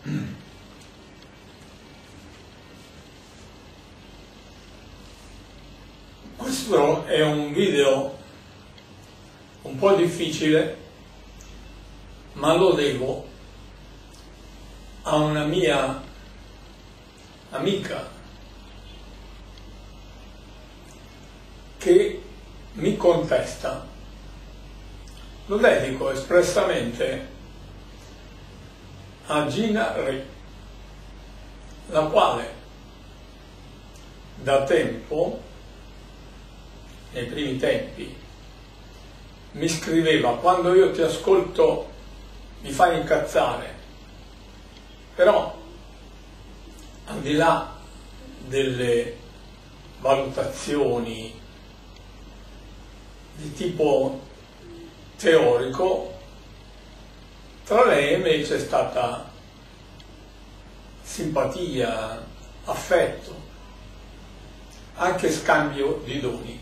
Questo è un video un po' difficile, ma lo devo a una mia amica che mi contesta. Lo dedico espressamente a Gina Re, la quale da tempo, nei primi tempi, mi scriveva: quando io ti ascolto mi fai incazzare, però al di là delle valutazioni di tipo teorico, tra lei e me c'è stata simpatia, affetto, anche scambio di doni.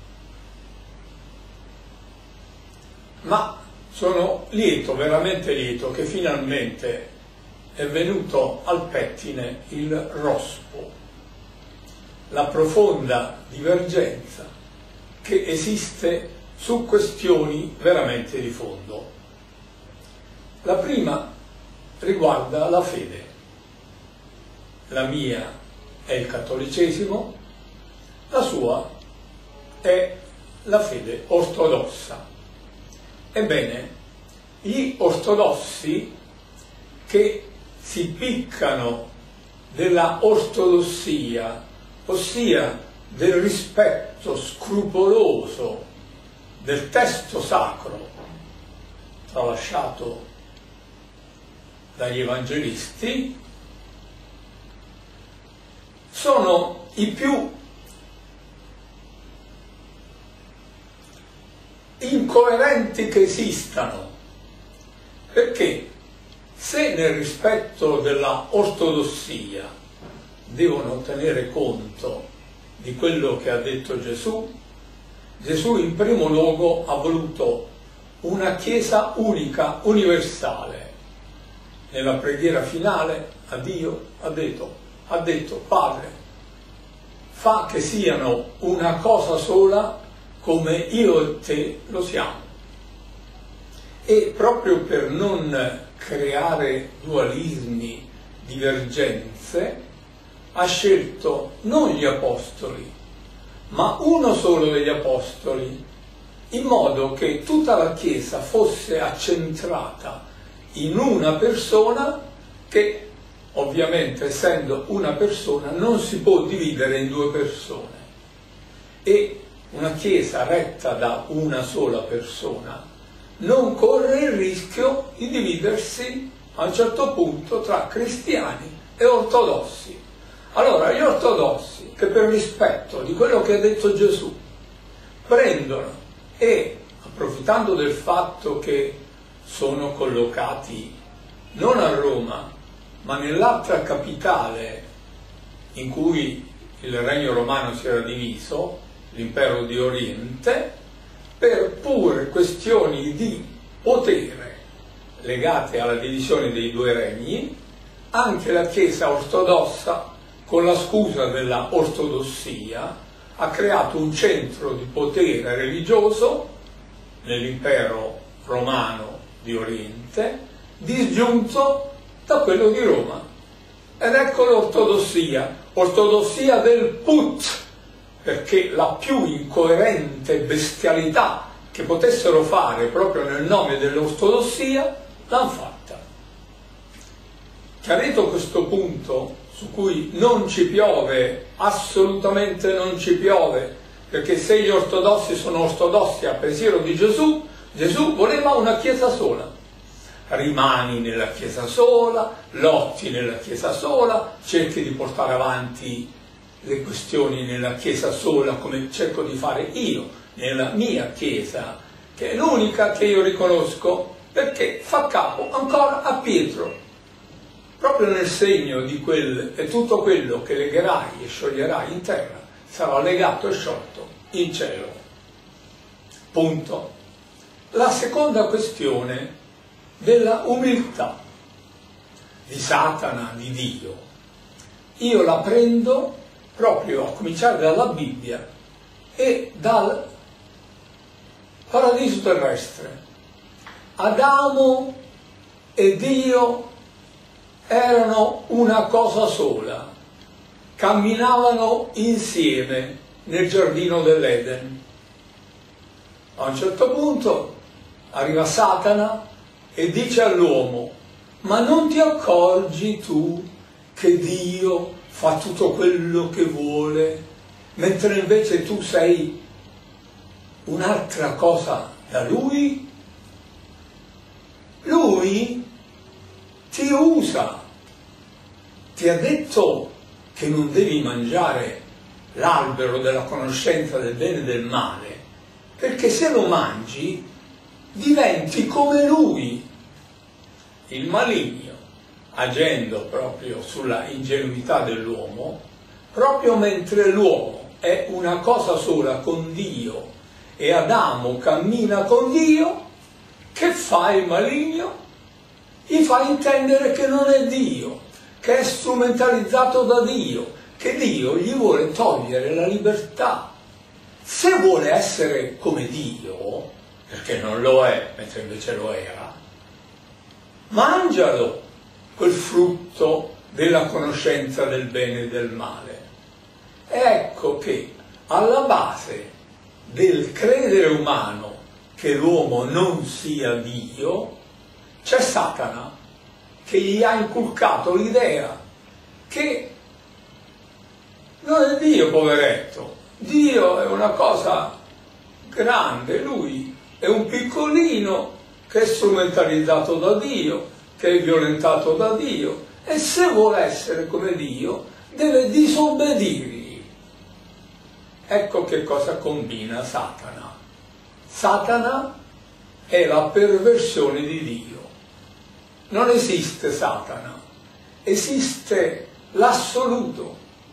Ma sono lieto, veramente lieto, che finalmente è venuto al pettine il rospo, la profonda divergenza che esiste su questioni veramente di fondo. La prima riguarda la fede. La mia è il cattolicesimo, la sua è la fede ortodossa. Ebbene, gli ortodossi che si piccano della ortodossia, ossia del rispetto scrupoloso del testo sacro tralasciato dagli evangelisti, sono i più incoerenti che esistano, perché se nel rispetto della ortodossia devono tenere conto di quello che ha detto Gesù, Gesù in primo luogo ha voluto una Chiesa unica, universale. Nella preghiera finale a Dio ha detto Padre, fa che siano una cosa sola come io e te lo siamo. E proprio per non creare dualismi, divergenze, ha scelto non gli apostoli, ma uno solo degli apostoli, in modo che tutta la Chiesa fosse accentrata in una persona che, ovviamente essendo una persona, non si può dividere in due persone. E una Chiesa retta da una sola persona non corre il rischio di dividersi a un certo punto tra cristiani e ortodossi. Allora gli ortodossi, che per rispetto di quello che ha detto Gesù prendono e, approfittando del fatto che sono collocati non a Roma ma nell'altra capitale in cui il regno romano si era diviso, l'impero di Oriente, per pure questioni di potere legate alla divisione dei due regni, anche la Chiesa ortodossa, con la scusa della ortodossia, ha creato un centro di potere religioso nell'impero romano di Oriente, disgiunto da quello di Roma. Ed ecco l'ortodossia, ortodossia del put, perché la più incoerente bestialità che potessero fare proprio nel nome dell'ortodossia l'hanno fatta. Chiarito questo punto, su cui non ci piove, assolutamente non ci piove, perché se gli ortodossi sono ortodossi a pensiero di Gesù, Gesù voleva una Chiesa sola. Rimani nella Chiesa sola, lotti nella Chiesa sola, cerchi di portare avanti le questioni nella Chiesa sola, come cerco di fare io nella mia Chiesa, che è l'unica che io riconosco, perché fa capo ancora a Pietro, proprio nel segno di quel e tutto quello che legherai e scioglierai in terra sarà legato e sciolto in cielo. Punto. La seconda questione della umiltà. di Satana, di Dio, io la prendo proprio a cominciare dalla Bibbia e dal paradiso terrestre. Adamo e Dio erano una cosa sola, camminavano insieme nel giardino dell'Eden. A un certo punto arriva Satana e dice all'uomo: ma non ti accorgi tu che Dio fa tutto quello che vuole, mentre invece tu sei un'altra cosa da Lui? Lui ti usa, ti ha detto che non devi mangiare l'albero della conoscenza del bene e del male, perché se lo mangi diventi come Lui. Il maligno, agendo proprio sulla ingenuità dell'uomo, proprio mentre l'uomo è una cosa sola con Dio e Adamo cammina con Dio, che fa il maligno? Gli fa intendere che non è Dio, che è strumentalizzato da Dio, che Dio gli vuole togliere la libertà. Se vuole essere come Dio, perché non lo è, mentre invece lo era, mangialo, quel frutto della conoscenza del bene e del male. Ecco che alla base del credere umano che l'uomo non sia Dio c'è Satana, che gli ha inculcato l'idea che non è Dio, poveretto. Dio è una cosa grande, lui è un piccolino che è strumentalizzato da Dio, che è violentato da Dio, e se vuole essere come Dio deve disobbedirgli. Ecco che cosa combina Satana. Satana è la perversione di Dio. Non esiste Satana, esiste l'assoluto.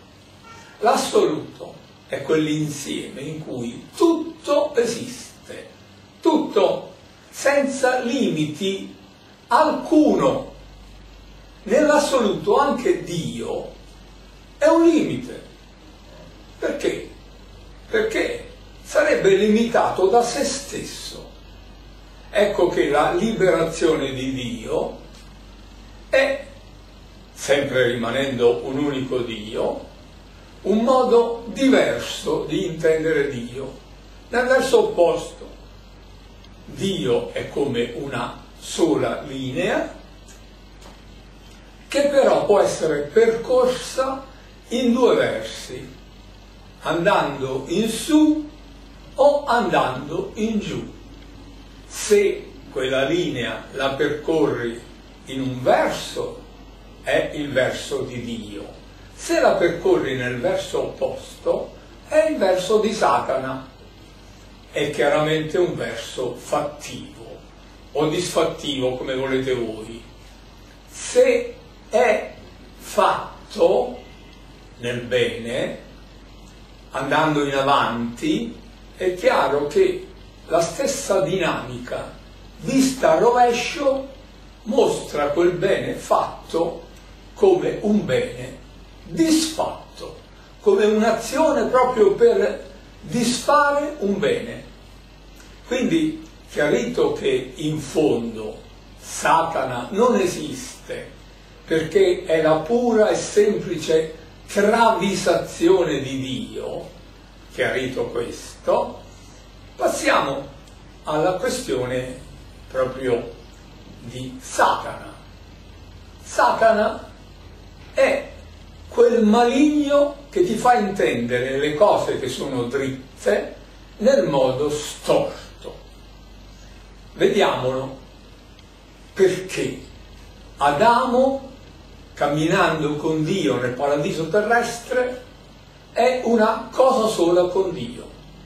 L'assoluto è quell'insieme in cui tutto esiste, tutto senza limiti alcuno. Nell'assoluto anche Dio è un limite. Perché? Perché sarebbe limitato da se stesso. Ecco che la liberazione di Dio è, sempre rimanendo un unico Dio, un modo diverso di intendere Dio, nel verso opposto. Dio è come una sola linea che però può essere percorsa in due versi, andando in su o andando in giù. Se quella linea la percorri in un verso, è il verso di Dio. Se la percorri nel verso opposto, è il verso di Satana. È chiaramente un verso fattivo o disfattivo, come volete voi. Se è fatto nel bene, andando in avanti, è chiaro che la stessa dinamica vista a rovescio mostra quel bene fatto come un bene disfatto, come un'azione proprio per disfare un bene. Quindi, chiarito che in fondo Satana non esiste, perché è la pura e semplice travisazione di Dio, chiarito questo, passiamo alla questione proprio di Satana. Satana è quel maligno che ti fa intendere le cose che sono dritte nel modo storto. Vediamolo, perché Adamo, camminando con Dio nel paradiso terrestre, è una cosa sola con Dio.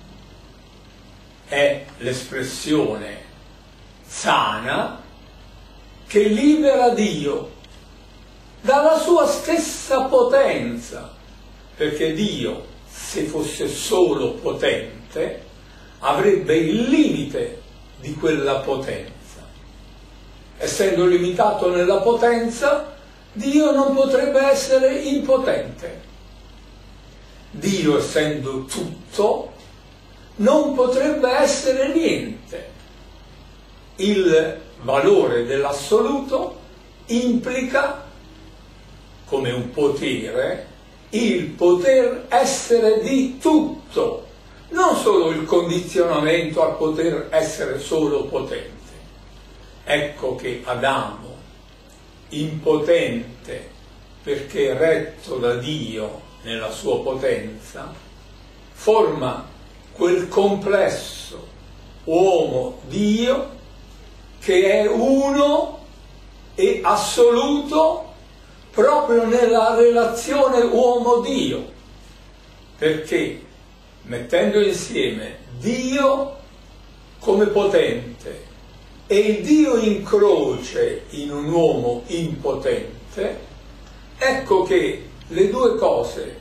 È l'espressione sana che libera Dio dalla sua stessa potenza, perché Dio, se fosse solo potente, avrebbe il limite di quella potenza. Essendo limitato nella potenza, Dio non potrebbe essere impotente. Dio, essendo tutto, non potrebbe essere niente. Il valore dell'assoluto implica, come un potere, il poter essere di tutto, non solo il condizionamento al poter essere solo potente. Ecco che Adamo, impotente perché retto da Dio nella sua potenza, forma quel complesso uomo-Dio che è uno e assoluto proprio nella relazione uomo-Dio, perché mettendo insieme Dio come potente e il Dio in croce in un uomo impotente, ecco che le due cose,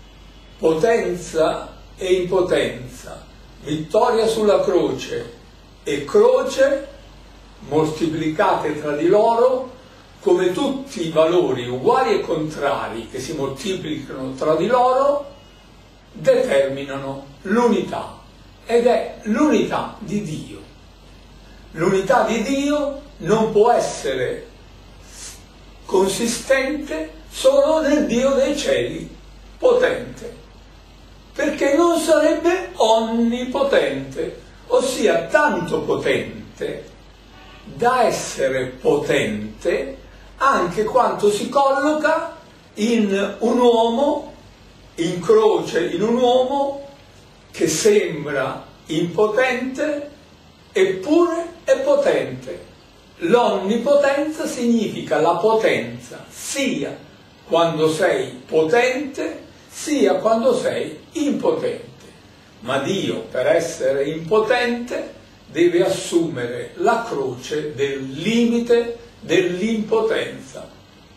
potenza e impotenza, vittoria sulla croce e croce, moltiplicate tra di loro, come tutti i valori uguali e contrari che si moltiplicano tra di loro, determinano l'unità, ed è l'unità di Dio. L'unità di Dio non può essere consistente solo nel Dio dei cieli, potente, perché non sarebbe onnipotente, ossia tanto potente da essere potente anche quanto si colloca in un uomo, in croce in un uomo che sembra impotente eppure è potente. L'onnipotenza significa la potenza sia quando sei potente sia quando sei impotente. Ma Dio, per essere impotente, deve assumere la croce del limite dell'impotenza.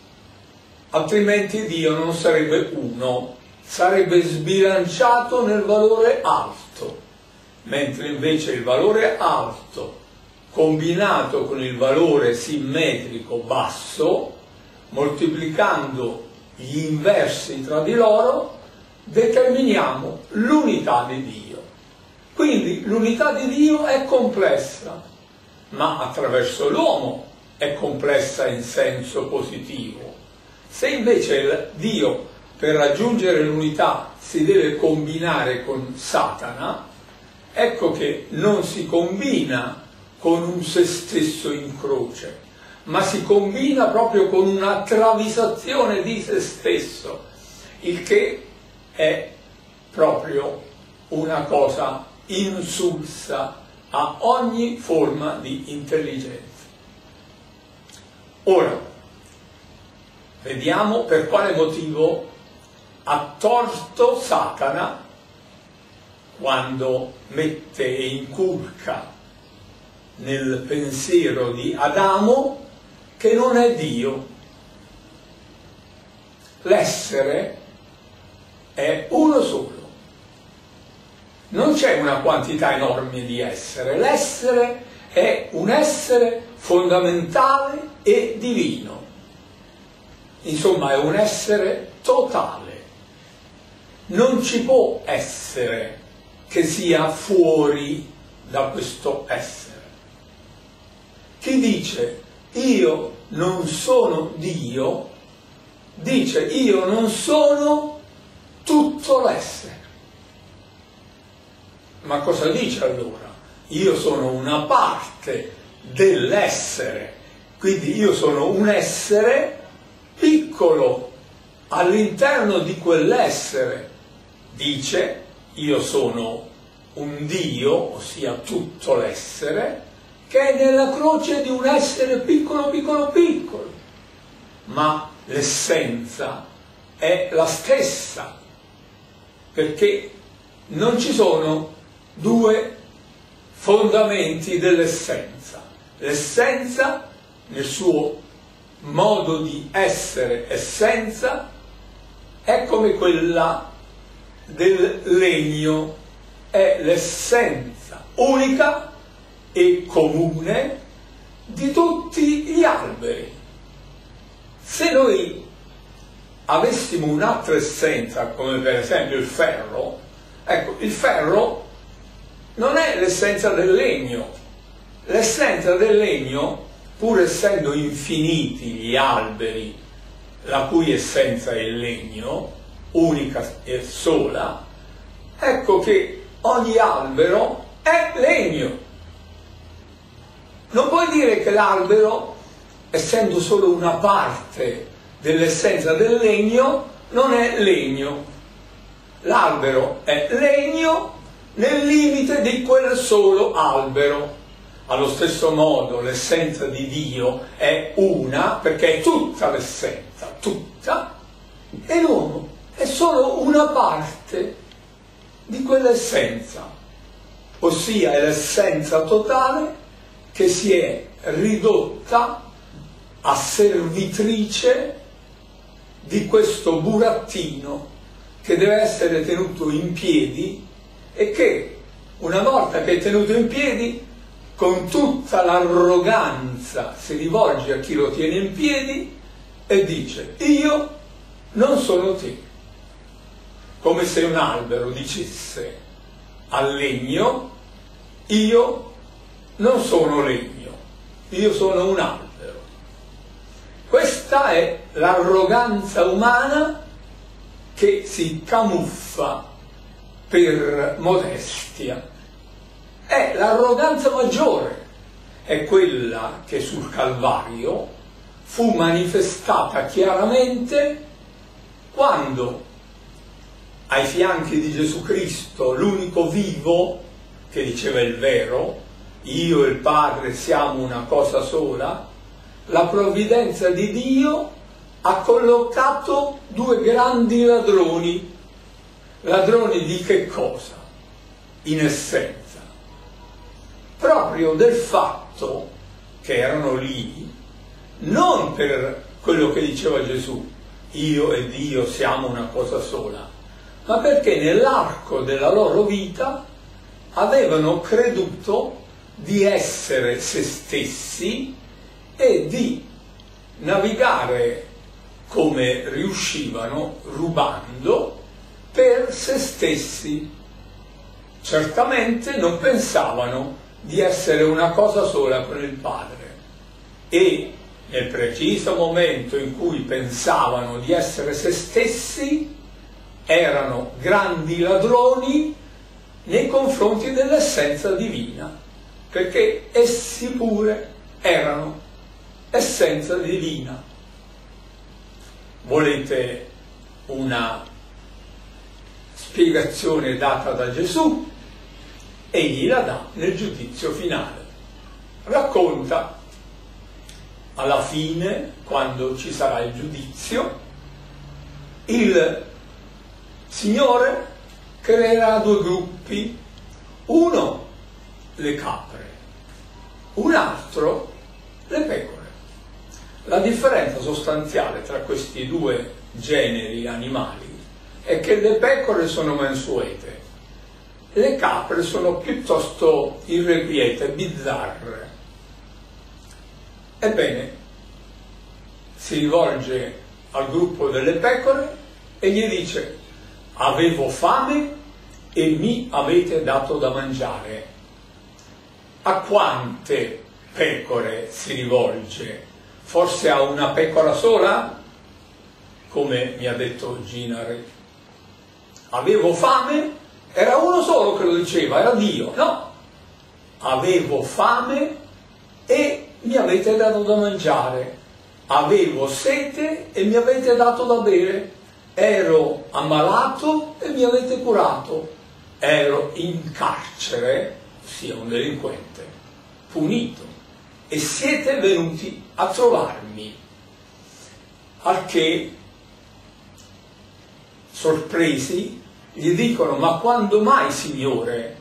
Altrimenti Dio non sarebbe uno, sarebbe sbilanciato nel valore alto, mentre invece il valore alto combinato con il valore simmetrico basso, moltiplicando gli inversi tra di loro, determiniamo l'unità di Dio. Quindi l'unità di Dio è complessa, ma attraverso l'uomo è complessa in senso positivo. Se invece Dio, per raggiungere l'unità, si deve combinare con Satana, ecco che non si combina con un se stesso in croce, ma si combina proprio con una travisazione di se stesso, il che è proprio una cosa insulsa a ogni forma di intelligenza. Ora, vediamo per quale motivo ha torto Satana quando mette e inculca nel pensiero di Adamo che non è Dio. L'essere è uno solo. Non c'è una quantità enorme di essere. L'essere è un essere fondamentale e divino. Insomma, è un essere totale. Non ci può essere che sia fuori da questo essere. Chi dice io non sono Dio, dice io non sono tutto l'essere. Ma cosa dice allora? Io sono una parte dell'essere, quindi io sono un essere piccolo all'interno di quell'essere. Dice io sono un Dio, ossia tutto l'essere, che è nella croce di un essere piccolo, piccolo, piccolo. Ma l'essenza è la stessa, perché non ci sono due fondamenti dell'essenza. L'essenza, nel suo modo di essere essenza, è come quella del legno, è l'essenza unica e comune di tutti gli alberi. Se noi avessimo un'altra essenza, come per esempio il ferro, ecco, il ferro non è l'essenza del legno. L'essenza del legno, pur essendo infiniti gli alberi, la cui essenza è il legno, unica e sola, ecco che ogni albero è legno. Non puoi dire che l'albero, essendo solo una parte dell'essenza del legno, non è legno. L'albero è legno nel limite di quel solo albero. Allo stesso modo l'essenza di Dio è una, perché è tutta l'essenza, tutta, e l'uomo è solo una parte di quell'essenza, ossia è l'essenza totale che si è ridotta a servitrice di questo burattino che deve essere tenuto in piedi e che, una volta che è tenuto in piedi, con tutta l'arroganza si rivolge a chi lo tiene in piedi e dice: io non sono te. Come se un albero dicesse al legno: io non sono legno, io sono un albero. Questa è l'arroganza umana che si camuffa per modestia. È l'arroganza maggiore, è quella che sul Calvario fu manifestata chiaramente quando ai fianchi di Gesù Cristo, l'unico vivo, che diceva il vero, io e il Padre siamo una cosa sola, la provvidenza di Dio ha collocato due grandi ladroni. Ladroni di che cosa? In essenza, proprio del fatto che erano lì, non per quello che diceva Gesù, io e Dio siamo una cosa sola, ma perché nell'arco della loro vita avevano creduto di essere se stessi e di navigare come riuscivano, rubando, per se stessi. Certamente non pensavano di essere una cosa sola con il Padre, e nel preciso momento in cui pensavano di essere se stessi erano grandi ladroni nei confronti dell'essenza divina, perché essi pure erano essenza divina. Volete una spiegazione data da Gesù? Egli la dà nel giudizio finale. Racconta alla fine, quando ci sarà il giudizio, il Signore creerà due gruppi, uno le capre, un altro le pecore. La differenza sostanziale tra questi due generi animali è che le pecore sono mansuete, le capre sono piuttosto irrequiete, bizzarre. Ebbene, si rivolge al gruppo delle pecore e gli dice: avevo fame e mi avete dato da mangiare. A quante pecore si rivolge? Forse a una pecora sola? Come mi ha detto Ginare. Avevo fame, era uno solo che lo diceva, era Dio. No, avevo fame e mi avete dato da mangiare. Avevo sete e mi avete dato da bere. Ero ammalato e mi avete curato. Ero in carcere, ossia un delinquente, punito, e siete venuti a trovarmi. Al che, sorpresi, gli dicono: ma quando mai, Signore,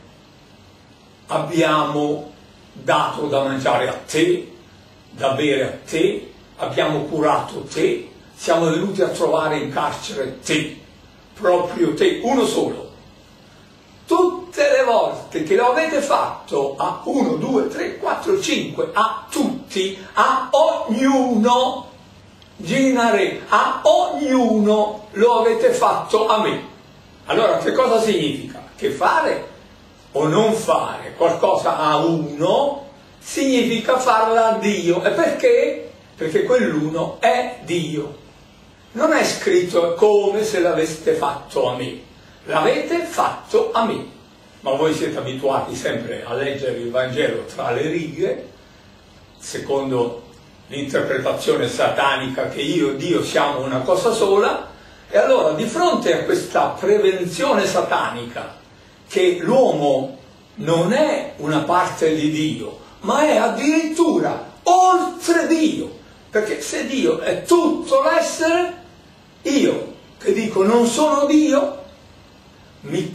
abbiamo dato da mangiare a te, da bere a te, abbiamo curato te, siamo venuti a trovare in carcere te, proprio te, uno solo. Tutte le volte che lo avete fatto a 1, 2, 3, 4, 5, a tutti, a ognuno, Ginare, a ognuno lo avete fatto a me. Allora che cosa significa? Che fare o non fare qualcosa a uno significa farla a Dio. E perché? Perché quell'uno è Dio. Non è scritto come se l'aveste fatto a me, l'avete fatto a me. Ma voi siete abituati sempre a leggere il Vangelo tra le righe, secondo l'interpretazione satanica che io e Dio siamo una cosa sola, e allora di fronte a questa prevenzione satanica che l'uomo non è una parte di Dio, ma è addirittura oltre Dio, perché se Dio è tutto l'essere, io che dico non sono Dio, mi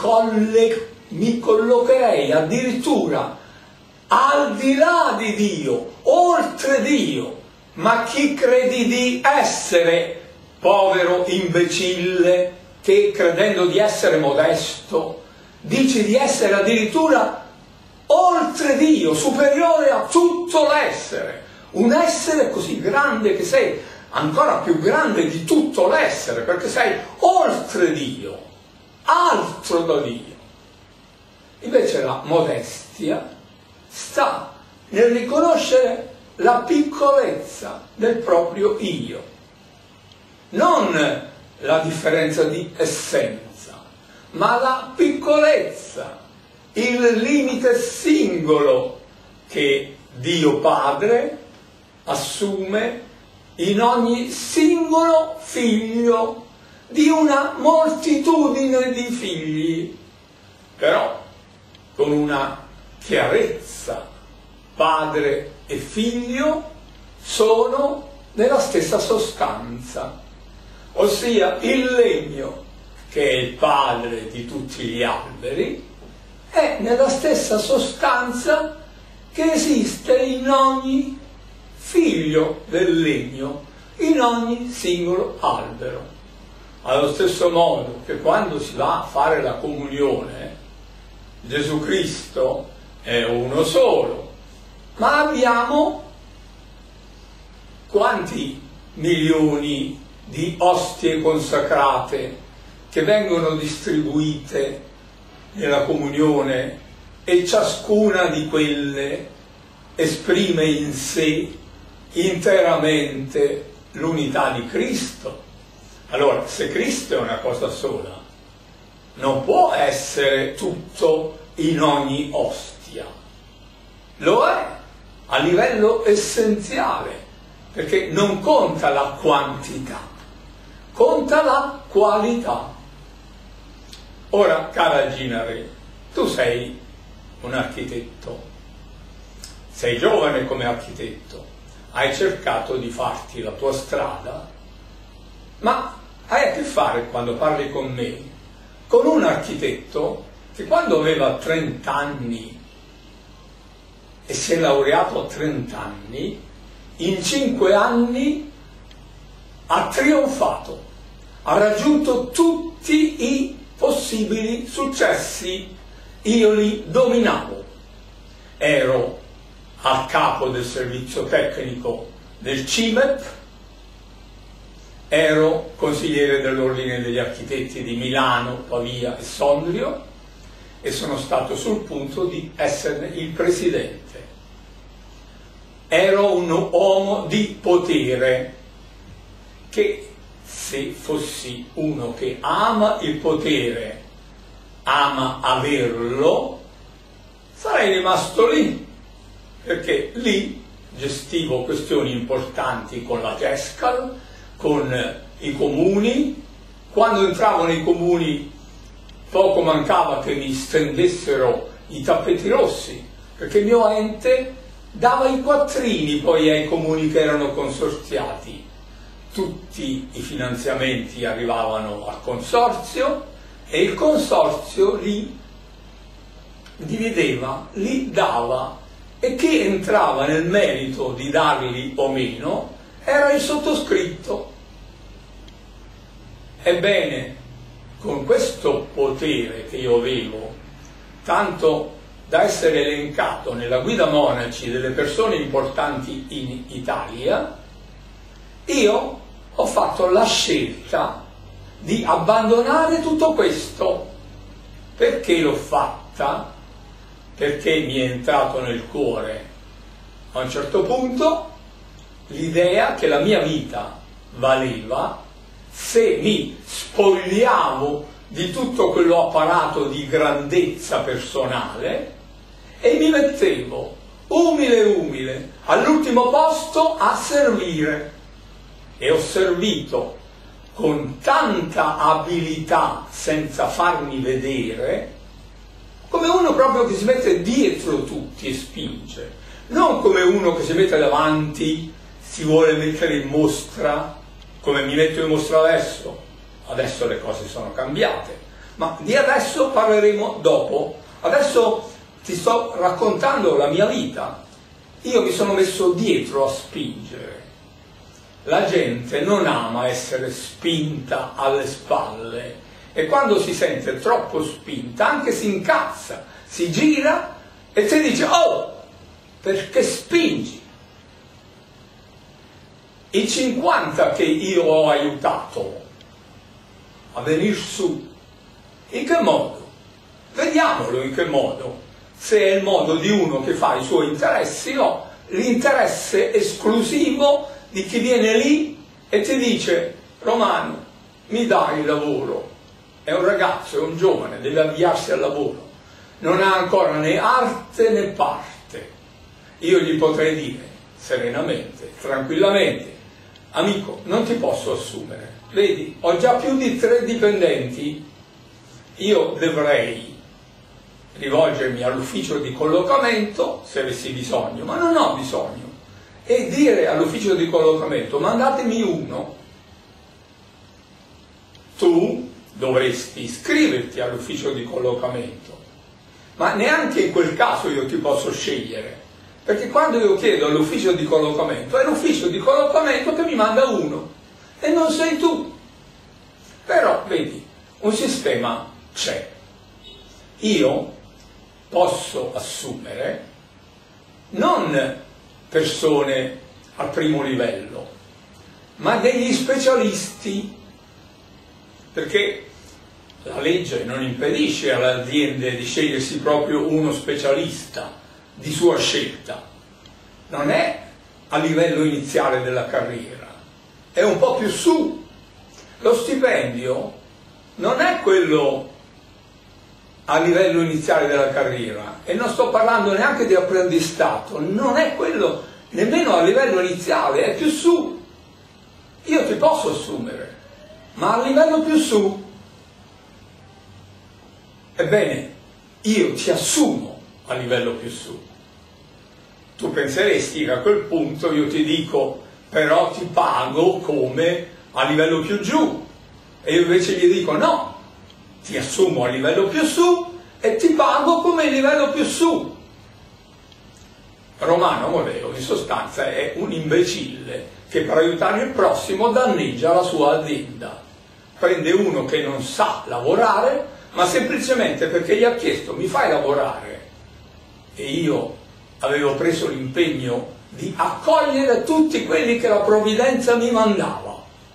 collocherei addirittura al di là di Dio, oltre Dio. Ma chi credi di essere, povero imbecille, che credendo di essere modesto, dici di essere addirittura oltre Dio, superiore a tutto l'essere, un essere così grande che sei ancora più grande di tutto l'essere, perché sei oltre Dio, altro da Dio. Invece la modestia sta nel riconoscere la piccolezza del proprio io, non la differenza di essenza, ma la piccolezza, il limite singolo che Dio Padre assume in ogni singolo figlio di una moltitudine di figli, però con una chiarezza. Padre e figlio sono nella stessa sostanza, ossia il legno, che è il padre di tutti gli alberi, è nella stessa sostanza che esiste in ogni figlio del legno, in ogni singolo albero. Allo stesso modo che quando si va a fare la comunione, Gesù Cristo è uno solo, ma abbiamo quanti milioni di ostie consacrate che vengono distribuite nella comunione, e ciascuna di quelle esprime in sé interamente l'unità di Cristo. Allora, se Cristo è una cosa sola, non può essere tutto in ogni ostia. Lo è a livello essenziale, perché non conta la quantità, conta la qualità. Ora, cara Ginare, tu sei un architetto, sei giovane come architetto, hai cercato di farti la tua strada, ma hai a che fare, quando parli con me, con un architetto che quando aveva 30 anni e si è laureato a 30 anni, in 5 anni ha trionfato, ha raggiunto tutti i possibili successi. Io li dominavo, ero a capo del servizio tecnico del CIMEP, ero consigliere dell'Ordine degli Architetti di Milano, Pavia e Sondrio, e sono stato sul punto di esserne il presidente. Ero un uomo di potere, che se fossi uno che ama il potere, ama averlo, sarei rimasto lì, perché lì gestivo questioni importanti con la GESCAL, con i comuni. Quando entravo nei comuni poco mancava che mi stendessero i tappeti rossi, perché il mio ente dava i quattrini poi ai comuni che erano consorziati. Tutti i finanziamenti arrivavano al consorzio e il consorzio li divideva, li dava, e chi entrava nel merito di darli o meno era il sottoscritto. Ebbene, con questo potere che io avevo, tanto da essere elencato nella guida monaci delle persone importanti in Italia, io ho fatto la scelta di abbandonare tutto questo. Perché l'ho fatta? Perché mi è entrato nel cuore a un certo punto l'idea che la mia vita valeva se mi spogliavo di tutto quello apparato di grandezza personale e mi mettevo umile all'ultimo posto a servire. E ho servito con tanta abilità senza farmi vedere, come uno proprio che si mette dietro tutti e spinge, non come uno che si mette davanti, si vuole mettere in mostra, come mi metto in mostra adesso. Adesso le cose sono cambiate, ma di adesso parleremo dopo. Adesso ti sto raccontando la mia vita. Io mi sono messo dietro a spingere. La gente non ama essere spinta alle spalle e quando si sente troppo spinta anche si incazza, si gira e ti dice: oh, perché spingi? I 50 che io ho aiutato a venire su, in che modo? Vediamolo in che modo. Se è il modo di uno che fa i suoi interessi o l'interesse esclusivo di chi viene lì e ti dice: Romano, mi dai il lavoro? È un ragazzo, è un giovane, deve avviarsi al lavoro, non ha ancora né arte né parte. Io gli potrei dire serenamente, tranquillamente: amico, non ti posso assumere, vedi, ho già più di 3 dipendenti, io dovrei rivolgermi all'ufficio di collocamento se avessi bisogno, ma non ho bisogno, e dire all'ufficio di collocamento: mandatemi uno. Tu dovresti iscriverti all'ufficio di collocamento, ma neanche in quel caso io ti posso scegliere, perché quando io chiedo all'ufficio di collocamento è l'ufficio di collocamento che mi manda uno e non sei tu. Però vedi, un sistema c'è. Io posso assumere non persone al primo livello, ma degli specialisti, perché la legge non impedisce alle aziende di scegliersi proprio uno specialista di sua scelta. Non è a livello iniziale della carriera, è un po' più su. Lo stipendio non è quello a livello iniziale della carriera, e non sto parlando neanche di apprendistato, non è quello nemmeno a livello iniziale, è più su. Io ti posso assumere, ma a livello più su. Ebbene, io ti assumo a livello più su. Tu penseresti che a quel punto io ti dico: però ti pago come a livello più giù, e io invece gli dico: no, ti assumo a livello più su e ti pago come livello più su. Romano Morello in sostanza è un imbecille che per aiutare il prossimo danneggia la sua azienda. Prende uno che non sa lavorare, ma semplicemente perché gli ha chiesto: mi fai lavorare? E io avevo preso l'impegno di accogliere tutti quelli che la provvidenza mi mandava.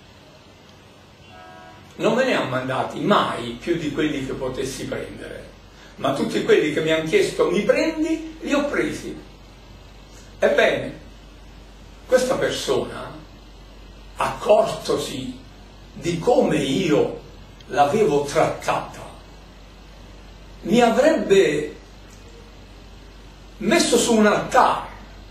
Non me ne ha mandati mai più di quelli che potessi prendere, ma tutti quelli che mi hanno chiesto: mi prendi? Li ho presi. Ebbene, questa persona, accortosi di come io l'avevo trattata, mi avrebbe messo su un altare.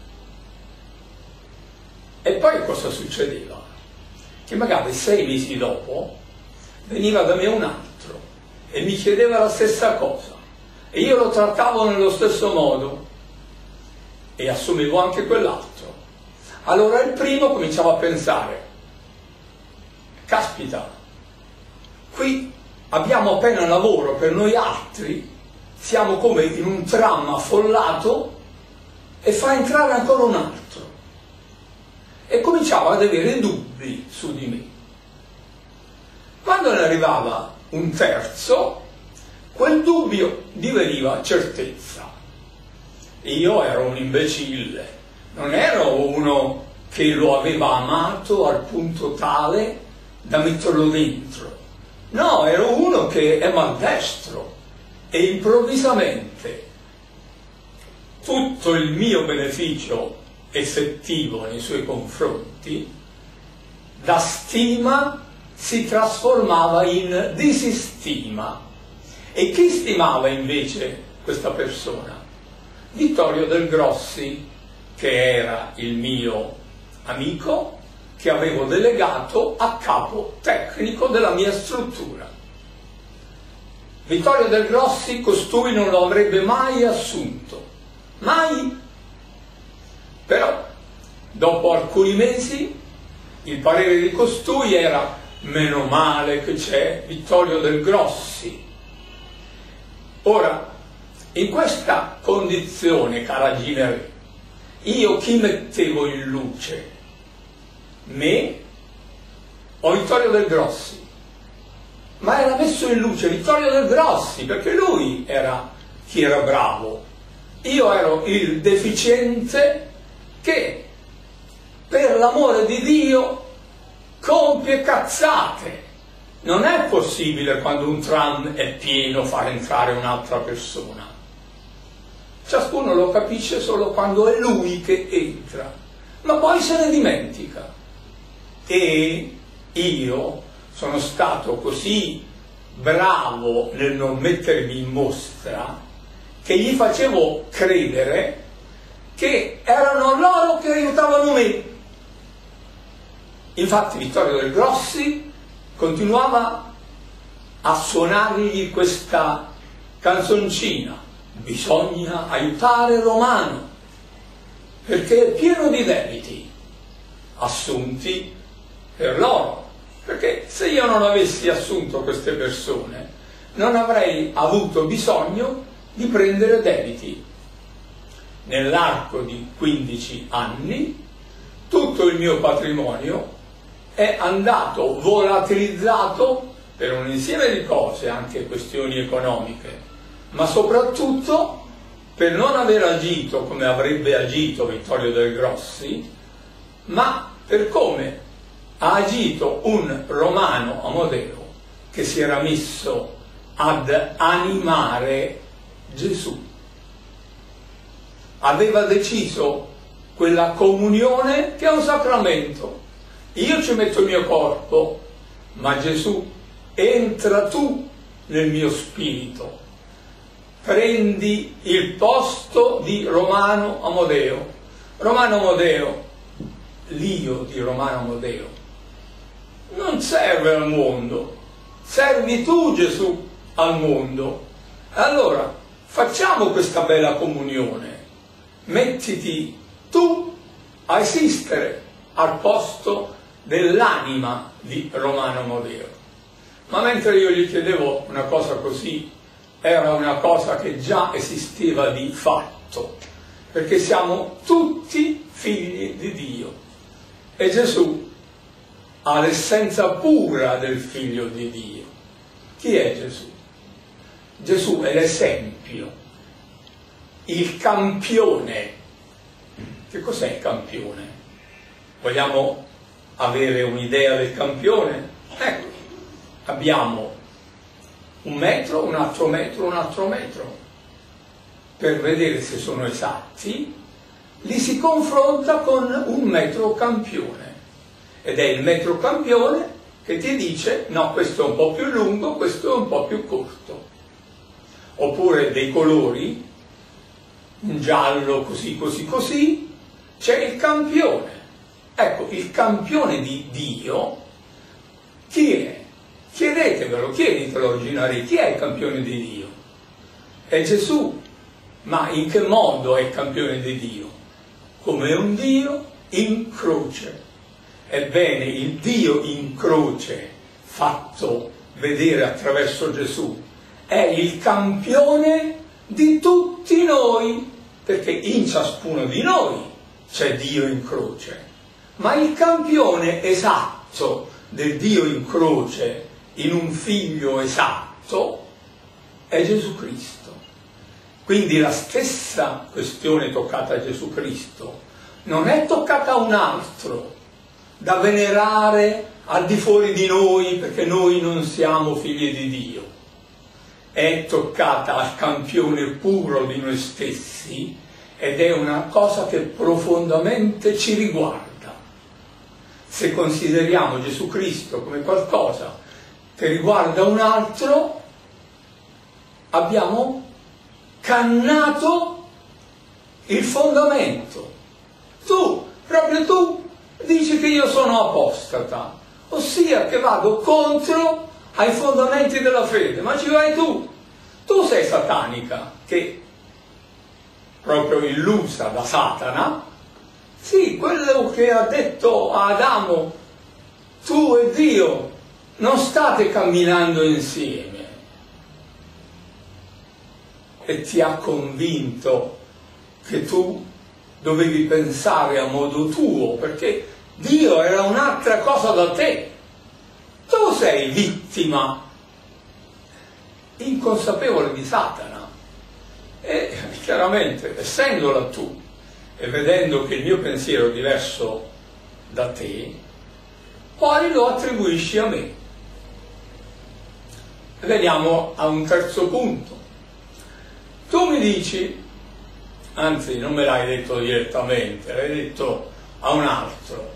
E poi cosa succedeva? Che magari 6 mesi dopo veniva da me un altro e mi chiedeva la stessa cosa e io lo trattavo nello stesso modo e assumevo anche quell'altro. Allora il primo cominciava a pensare: caspita, qui abbiamo appena lavoro per noi altri, siamo come in un tram affollato e fa entrare ancora un altro. E cominciava ad avere dubbi su di me. Quando ne arrivava un terzo, quel dubbio diveniva certezza. Io ero un imbecille, non ero uno che che lo aveva amato al punto tale da metterlo dentro. No, era uno che è maldestro e improvvisamente tutto il mio beneficio effettivo nei suoi confronti, da stima si trasformava in disistima. E chi stimava invece questa persona? Vittorio Del Grossi, che era il mio amico, che avevo delegato a capo tecnico della mia struttura. Vittorio Del Grossi costui non lo avrebbe mai assunto, mai. Però dopo alcuni mesi il parere di costui era: meno male che c'è Vittorio Del Grossi. Ora, in questa condizione, cara Ginevra, io chi mettevo in luce? Me o Vittorio Del Grossi? Ma era messo in luce Vittorio Del Grossi, perché lui era chi era bravo. Io ero il deficiente che, per l'amore di Dio, compie cazzate. Non è possibile, quando un tram è pieno, far entrare un'altra persona. Ciascuno lo capisce solo quando è lui che entra, ma poi se ne dimentica. E io sono stato così bravo nel non mettermi in mostra che gli facevo credere che erano loro che aiutavano me. Infatti Vittorio Del Grossi continuava a suonargli questa canzoncina: bisogna aiutare Romano perché è pieno di debiti assunti per loro, perché se io non avessi assunto queste persone non avrei avuto bisogno di prendere debiti. Nell'arco di 15 anni tutto il mio patrimonio è andato volatilizzato per un insieme di cose, anche questioni economiche, ma soprattutto per non aver agito come avrebbe agito Vittorio Del Grossi, ma per come ha agito un Romano Amodeo che si era messo ad animare Gesù. Aveva deciso quella comunione che è un sacramento. Io ci metto il mio corpo, ma Gesù, entra tu nel mio spirito. Prendi il posto di Romano Amodeo. Romano Amodeo, l'io di Romano Amodeo, non serve al mondo, servi tu, Gesù, al mondo. Allora facciamo questa bella comunione, mettiti tu a esistere al posto dell'anima di Romano Amodeo. Ma mentre io gli chiedevo una cosa così, era una cosa che già esisteva di fatto, perché siamo tutti figli di Dio e Gesù ha l'essenza pura del figlio di Dio. Chi è Gesù? Gesù è l'esempio, il campione. Che cos'è il campione? Vogliamo avere un'idea del campione? Ecco, abbiamo un metro, un altro metro, un altro metro. Per vedere se sono esatti, li si confronta con un metro campione. Ed è il metro campione che ti dice: no, questo è un po' più lungo, questo è un po' più corto. Oppure dei colori, un giallo così, così, così, c'è il campione. Ecco, il campione di Dio chi è? Chiedetevelo, chieditelo originari, chi è il campione di Dio? È Gesù. Ma in che modo è il campione di Dio? Come un Dio in croce. Ebbene, il Dio in croce, fatto vedere attraverso Gesù, è il campione di tutti noi, perché in ciascuno di noi c'è Dio in croce. Ma il campione esatto del Dio in croce, in un figlio esatto, è Gesù Cristo. Quindi la stessa questione toccata a Gesù Cristo non è toccata a un altro, da venerare al di fuori di noi perché noi non siamo figli di Dio, è toccata al campione puro di noi stessi ed è una cosa che profondamente ci riguarda. Se consideriamo Gesù Cristo come qualcosa che riguarda un altro, abbiamo cannato il fondamento. Proprio tu, dici che io sono apostata, ossia che vado contro ai fondamenti della fede, ma ci vai tu sei satanica, che proprio illusa da Satana, sì, quello che ha detto a Adamo, tu e Dio non state camminando insieme, e ti ha convinto che tu dovevi pensare a modo tuo, perché Dio era un'altra cosa da te. Tu sei vittima inconsapevole di Satana. E chiaramente, essendola tu e vedendo che il mio pensiero è diverso da te, poi lo attribuisci a me. Veniamo a un terzo punto. Tu mi dici, anzi non me l'hai detto direttamente, l'hai detto a un altro,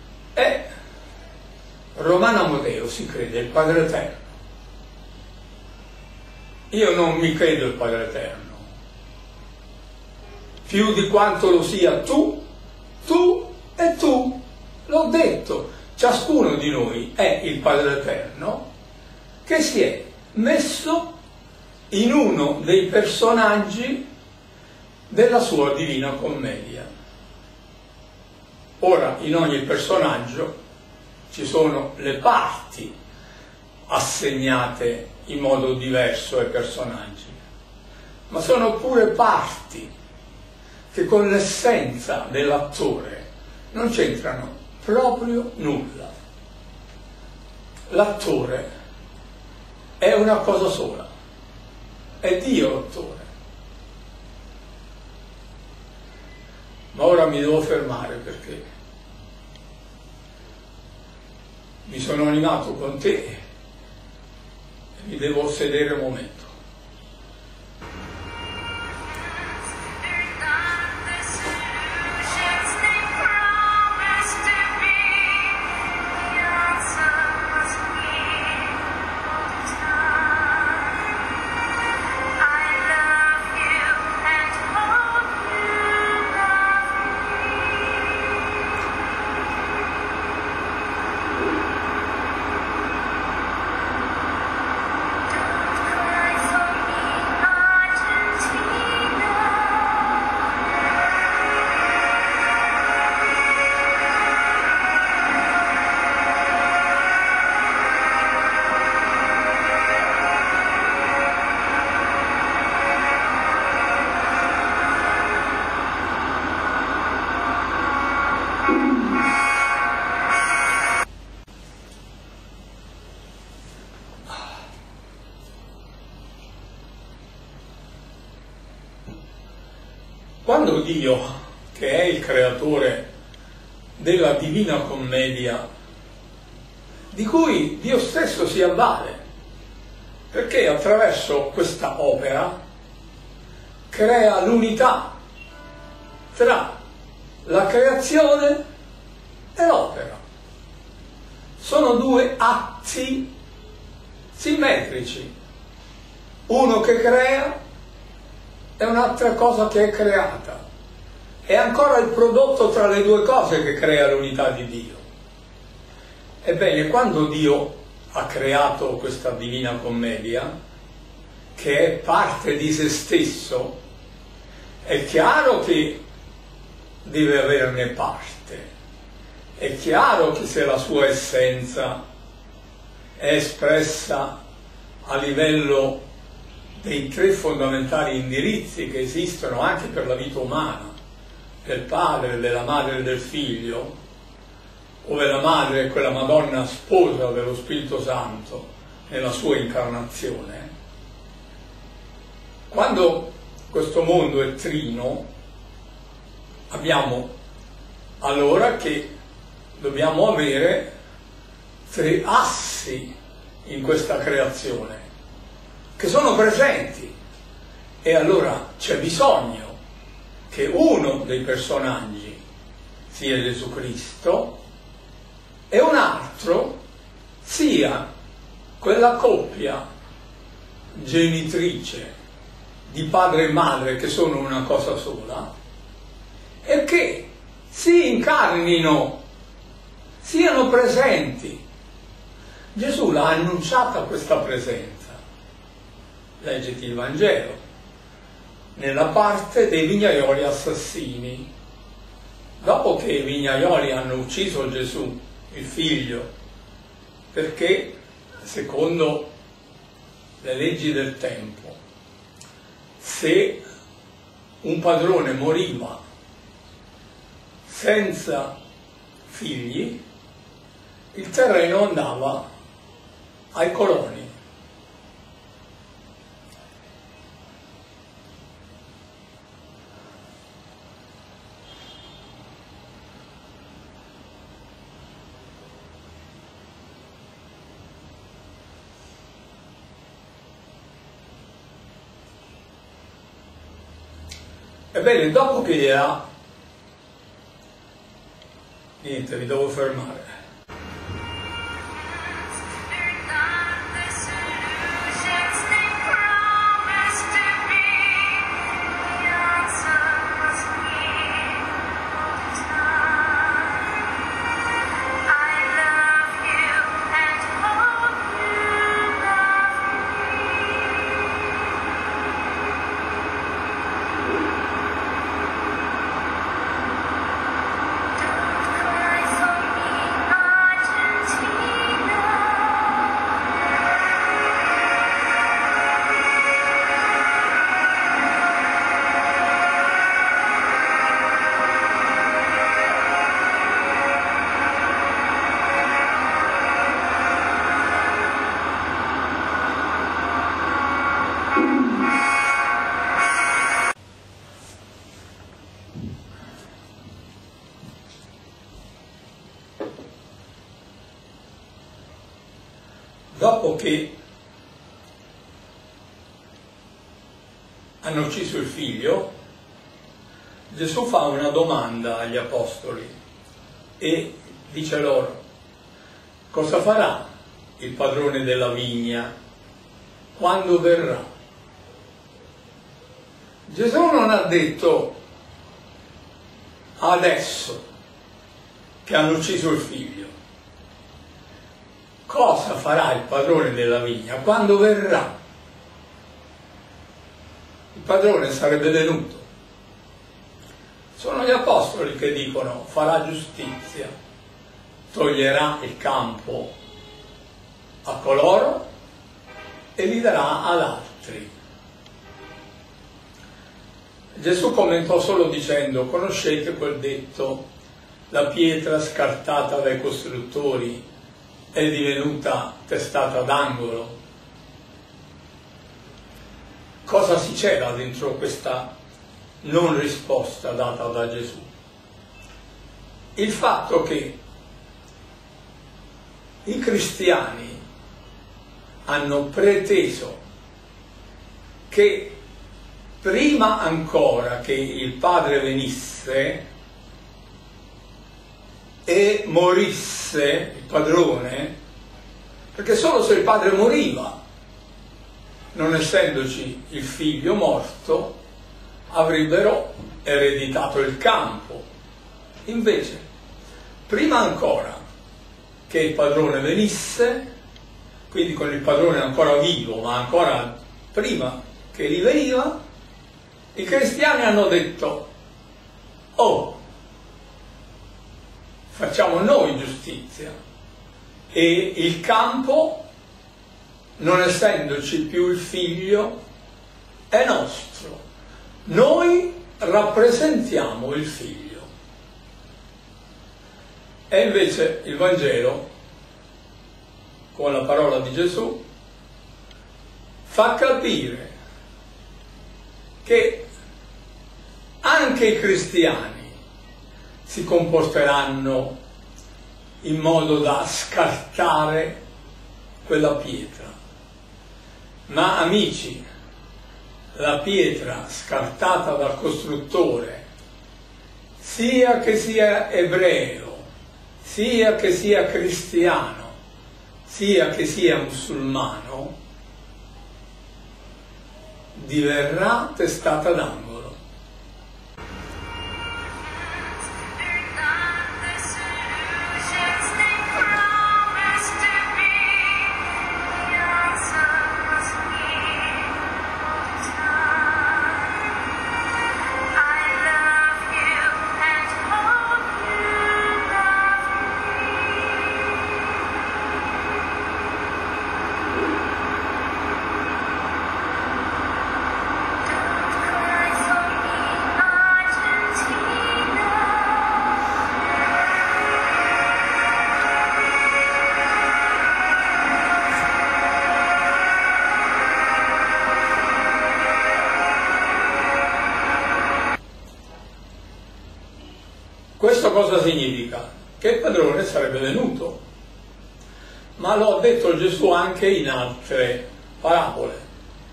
Romano Amodeo si crede il Padre Eterno. Io non mi credo il Padre Eterno, più di quanto lo sia tu e tu. L'ho detto, ciascuno di noi è il Padre Eterno che si è messo in uno dei personaggi della sua Divina Commedia. Ora, in ogni personaggio ci sono le parti assegnate in modo diverso ai personaggi, ma sono pure parti che con l'essenza dell'attore non c'entrano proprio nulla. L'attore è una cosa sola, è Dio l'attore. Ma ora mi devo fermare perché mi sono animato con te e mi devo sedere un momento. Quando Dio, che è il creatore della Divina Commedia, di cui Dio stesso si avvale, perché attraverso questa opera crea l'unità tra la creazione e l'opera. Sono due atti simmetrici, uno che crea è un'altra cosa che è creata. È ancora il prodotto tra le due cose che crea l'unità di Dio. Ebbene, quando Dio ha creato questa Divina Commedia, che è parte di se stesso, è chiaro che deve averne parte. È chiaro che se la sua essenza è espressa a livello dei tre fondamentali indirizzi che esistono anche per la vita umana, del padre, della madre e del figlio, dove la madre è quella Madonna sposa dello Spirito Santo nella sua incarnazione. Quando questo mondo è trino, abbiamo allora che dobbiamo avere 3 assi in questa creazione, che sono presenti, e allora c'è bisogno che uno dei personaggi sia Gesù Cristo e un altro sia quella coppia genitrice di padre e madre che sono una cosa sola e che si incarnino, siano presenti. Gesù l'ha annunciata questa presenza. Leggiti il Vangelo, nella parte dei vignaioli assassini. Dopo che i vignaioli hanno ucciso Gesù, il figlio, perché secondo le leggi del tempo, se un padrone moriva senza figli, il terreno andava ai coloni. Ebbene, dopo che era... Niente, vi devo fermare. Dopo che hanno ucciso il figlio, Gesù fa una domanda agli apostoli e dice loro: cosa farà il padrone della vigna quando verrà? Gesù non ha detto adesso che hanno ucciso il figlio. Cosa farà il padrone della vigna quando verrà? Il padrone sarebbe venuto. Sono gli apostoli che dicono: farà giustizia, toglierà il campo a coloro e li darà ad altri. Gesù commentò solo dicendo: conoscete quel detto, la pietra scartata dai costruttori è divenuta testata d'angolo. Cosa si c'era dentro questa non risposta data da Gesù? Il fatto che i cristiani hanno preteso che prima ancora che il padre venisse e morisse il padrone, perché solo se il padre moriva, non essendoci il figlio morto, avrebbero ereditato il campo. Invece, prima ancora che il padrone venisse, quindi con il padrone ancora vivo, ma ancora prima che gli veniva, i cristiani hanno detto: oh, facciamo noi giustizia, e il campo, non essendoci più il figlio, è nostro. Noi rappresentiamo il figlio. E invece il Vangelo, con la parola di Gesù, fa capire che anche i cristiani si comporteranno in modo da scartare quella pietra. Ma amici, la pietra scartata dal costruttore, sia che sia ebreo, sia che sia cristiano, sia che sia musulmano, diverrà testata d'angolo. Questo cosa significa? Che il padrone sarebbe venuto, ma lo ha detto Gesù anche in altre parabole.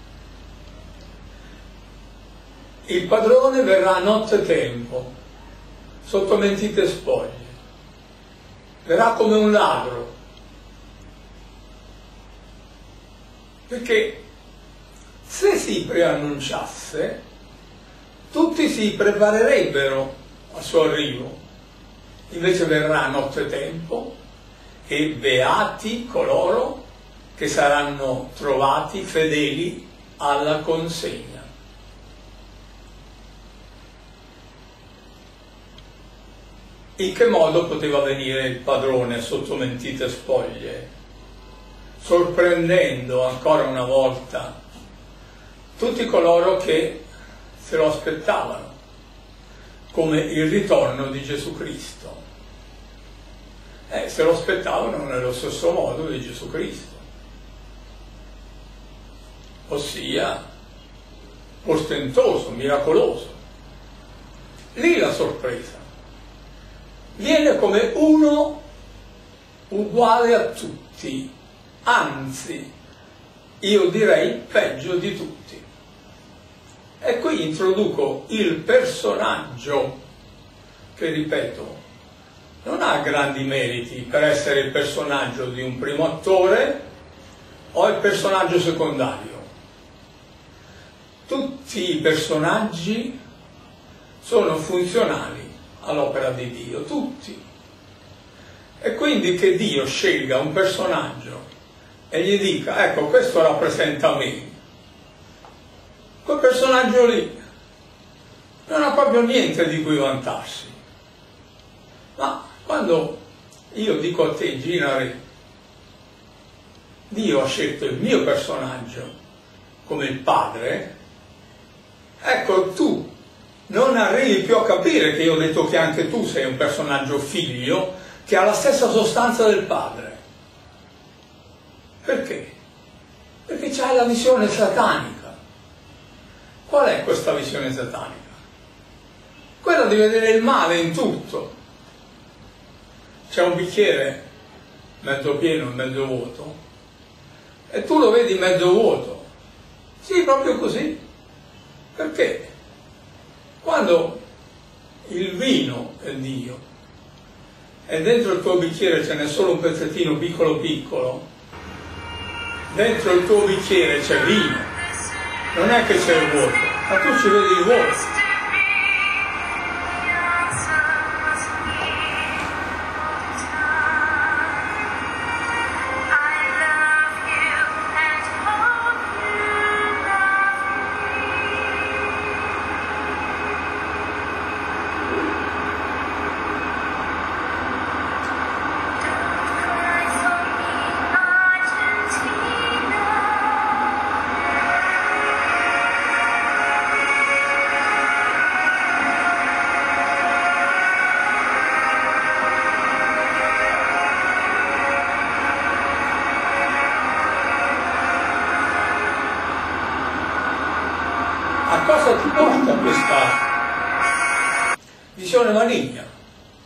Il padrone verrà a nottetempo, sotto mentite spoglie, verrà come un ladro, perché se si preannunciasse, tutti si preparerebbero al suo arrivo. Invece verrà a nottetempo e beati coloro che saranno trovati fedeli alla consegna. In che modo poteva venire il padrone sotto mentite spoglie, sorprendendo ancora una volta tutti coloro che se lo aspettavano, come il ritorno di Gesù Cristo. Se lo aspettavano nello stesso modo di Gesù Cristo, ossia portentoso, miracoloso. Lì la sorpresa. Viene come uno uguale a tutti, anzi, io direi peggio di tutti. E qui introduco il personaggio che, ripeto, non ha grandi meriti per essere il personaggio di un primo attore o il personaggio secondario. Tutti i personaggi sono funzionali all'opera di Dio, tutti. E quindi che Dio scelga un personaggio e gli dica, ecco, questo rappresenta me, quel personaggio lì non ha proprio niente di cui vantarsi. Ma quando io dico a te, Gina Re, Dio ha scelto il mio personaggio come il padre, ecco, tu non arrivi più a capire che io ho detto che anche tu sei un personaggio figlio che ha la stessa sostanza del padre. Perché? Perché c'hai la visione satanica. Qual è questa visione satanica? Quella di vedere il male in tutto. C'è un bicchiere mezzo pieno e mezzo vuoto e tu lo vedi mezzo vuoto. Sì, proprio così. Perché? Quando il vino è Dio e dentro il tuo bicchiere ce n'è solo un pezzettino piccolo piccolo, dentro il tuo bicchiere c'è vino, non è che c'è il vuoto, ma tu ci vedi il vuoto. Cosa ti porta questa visione maligna?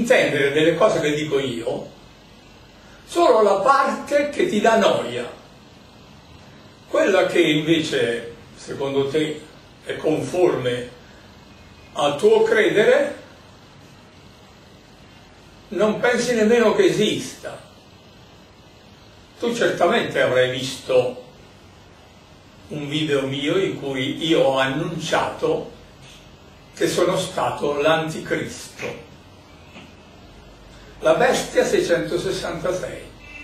intendere delle cose che dico io solo la parte che ti dà noia, quella che invece secondo te è conforme al tuo credere non pensi nemmeno che esista. Tu certamente avrai visto un video mio in cui io ho annunciato che sono stato l'anticristo, la bestia 666,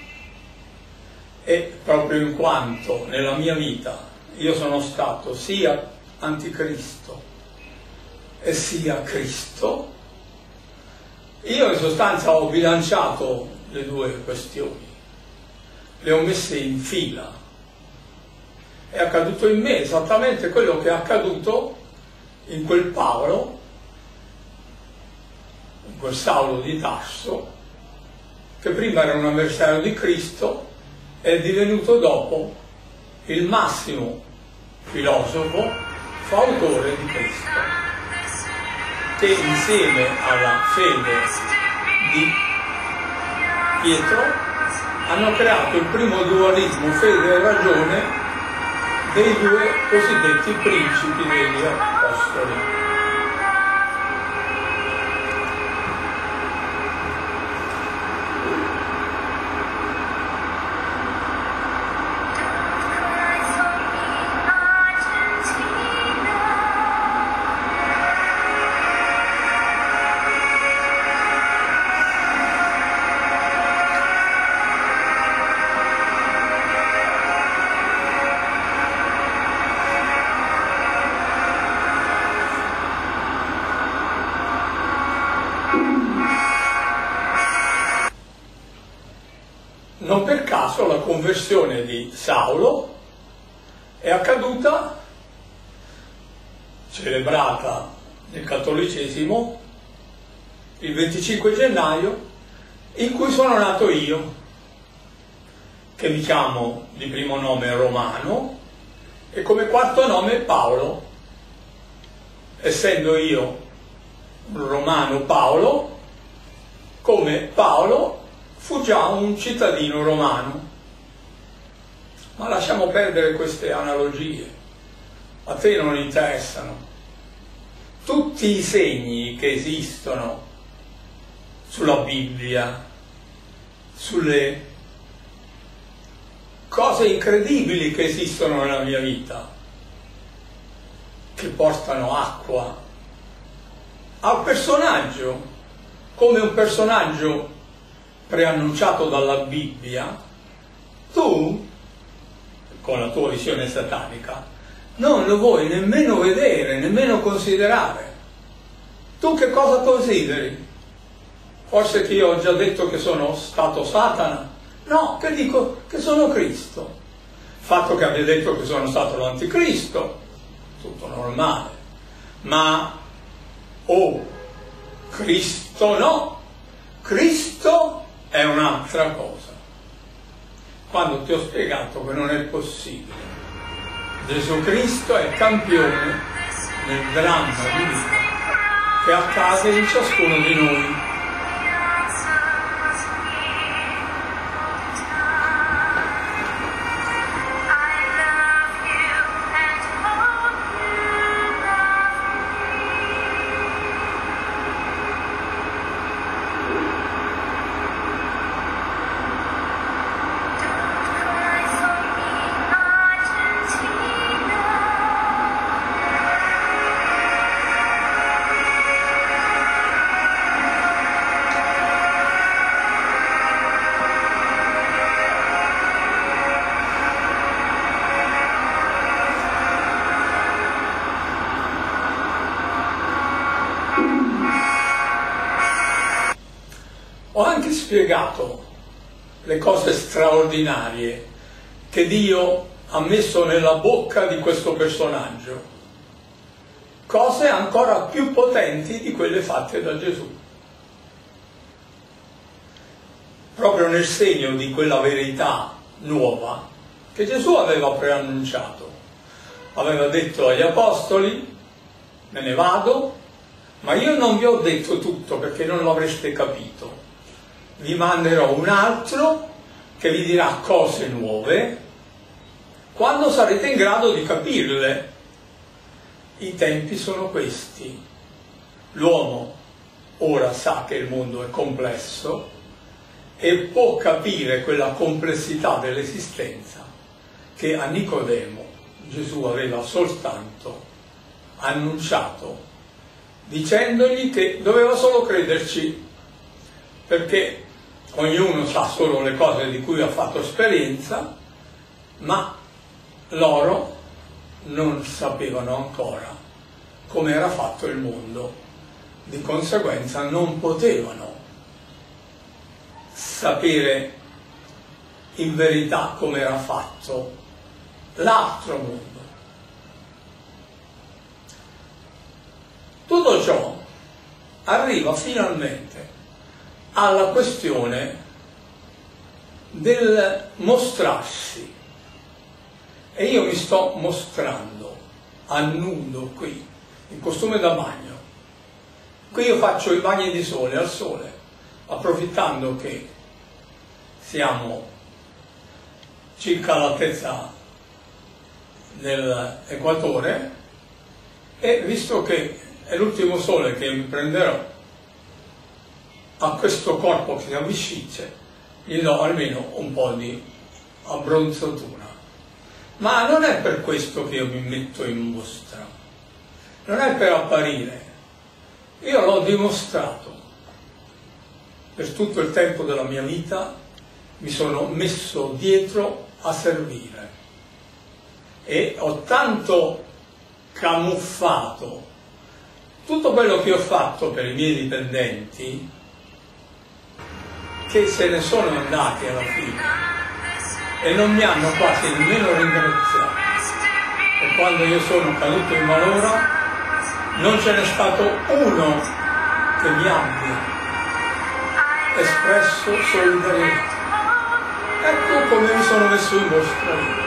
e proprio in quanto nella mia vita io sono stato sia anticristo e sia Cristo, io in sostanza ho bilanciato le due questioni, le ho messe in fila. È accaduto in me esattamente quello che è accaduto in quel Paolo, in quel Saulo di Tarso, che prima era un avversario di Cristo e è divenuto dopo il massimo filosofo, fautore di Cristo, che insieme alla fede di Pietro hanno creato il primo dualismo fede e ragione dei due cosiddetti principi degli apostoli. Non per caso la conversione di Saulo è accaduta, celebrata nel cattolicesimo, il 25 gennaio, in cui sono nato io, che mi chiamo di primo nome Romano e come quarto nome Paolo. Essendo io Romano Paolo, come Paolo fu già un cittadino romano. Ma lasciamo perdere queste analogie, a te non interessano. Tutti i segni che esistono sulla Bibbia, sulle cose incredibili che esistono nella mia vita, che portano acqua al personaggio, come un personaggio preannunciato dalla Bibbia, tu, con la tua visione satanica, non lo vuoi nemmeno vedere, nemmeno considerare. Tu che cosa consideri? Forse che io ho già detto che sono stato Satana? No, che dico che sono Cristo. Il fatto che abbia detto che sono stato l'anticristo, tutto normale. Ma, Cristo no! Cristo è un'altra cosa. Quando ti ho spiegato che non è possibile, Gesù Cristo è campione nel dramma di vita che accade in ciascuno di noi. Ho anche spiegato le cose straordinarie che Dio ha messo nella bocca di questo personaggio, cose ancora più potenti di quelle fatte da Gesù. Proprio nel segno di quella verità nuova che Gesù aveva preannunciato. Aveva detto agli apostoli: me ne vado, Ma io non vi ho detto tutto perché non lo avreste capito. Vi manderò un altro che vi dirà cose nuove quando sarete in grado di capirle. I tempi sono questi. L'uomo ora sa che il mondo è complesso e può capire quella complessità dell'esistenza che a Nicodemo Gesù aveva soltanto annunciato, dicendogli che doveva solo crederci, perché ognuno sa solo le cose di cui ha fatto esperienza, ma loro non sapevano ancora come era fatto il mondo, di conseguenza non potevano sapere in verità come era fatto l'altro mondo. Tutto ciò arriva finalmente alla questione del mostrarsi, e io mi sto mostrando a nudo qui, in costume da bagno. Qui io faccio i bagni di sole al sole, approfittando che siamo circa all'altezza dell'equatore, e visto che è l'ultimo sole che mi prenderò a questo corpo che si avvicina, gli do almeno un po' di abbronzatura. Ma non è per questo che io mi metto in mostra, non è per apparire. Io l'ho dimostrato per tutto il tempo della mia vita, mi sono messo dietro a servire e ho tanto camuffato tutto quello che ho fatto per i miei dipendenti che se ne sono andati alla fine e non mi hanno quasi nemmeno ringraziato. E quando io sono caduto in malora non ce n'è stato uno che mi abbia espresso solidarietà. Ecco come mi sono messo in mostra io.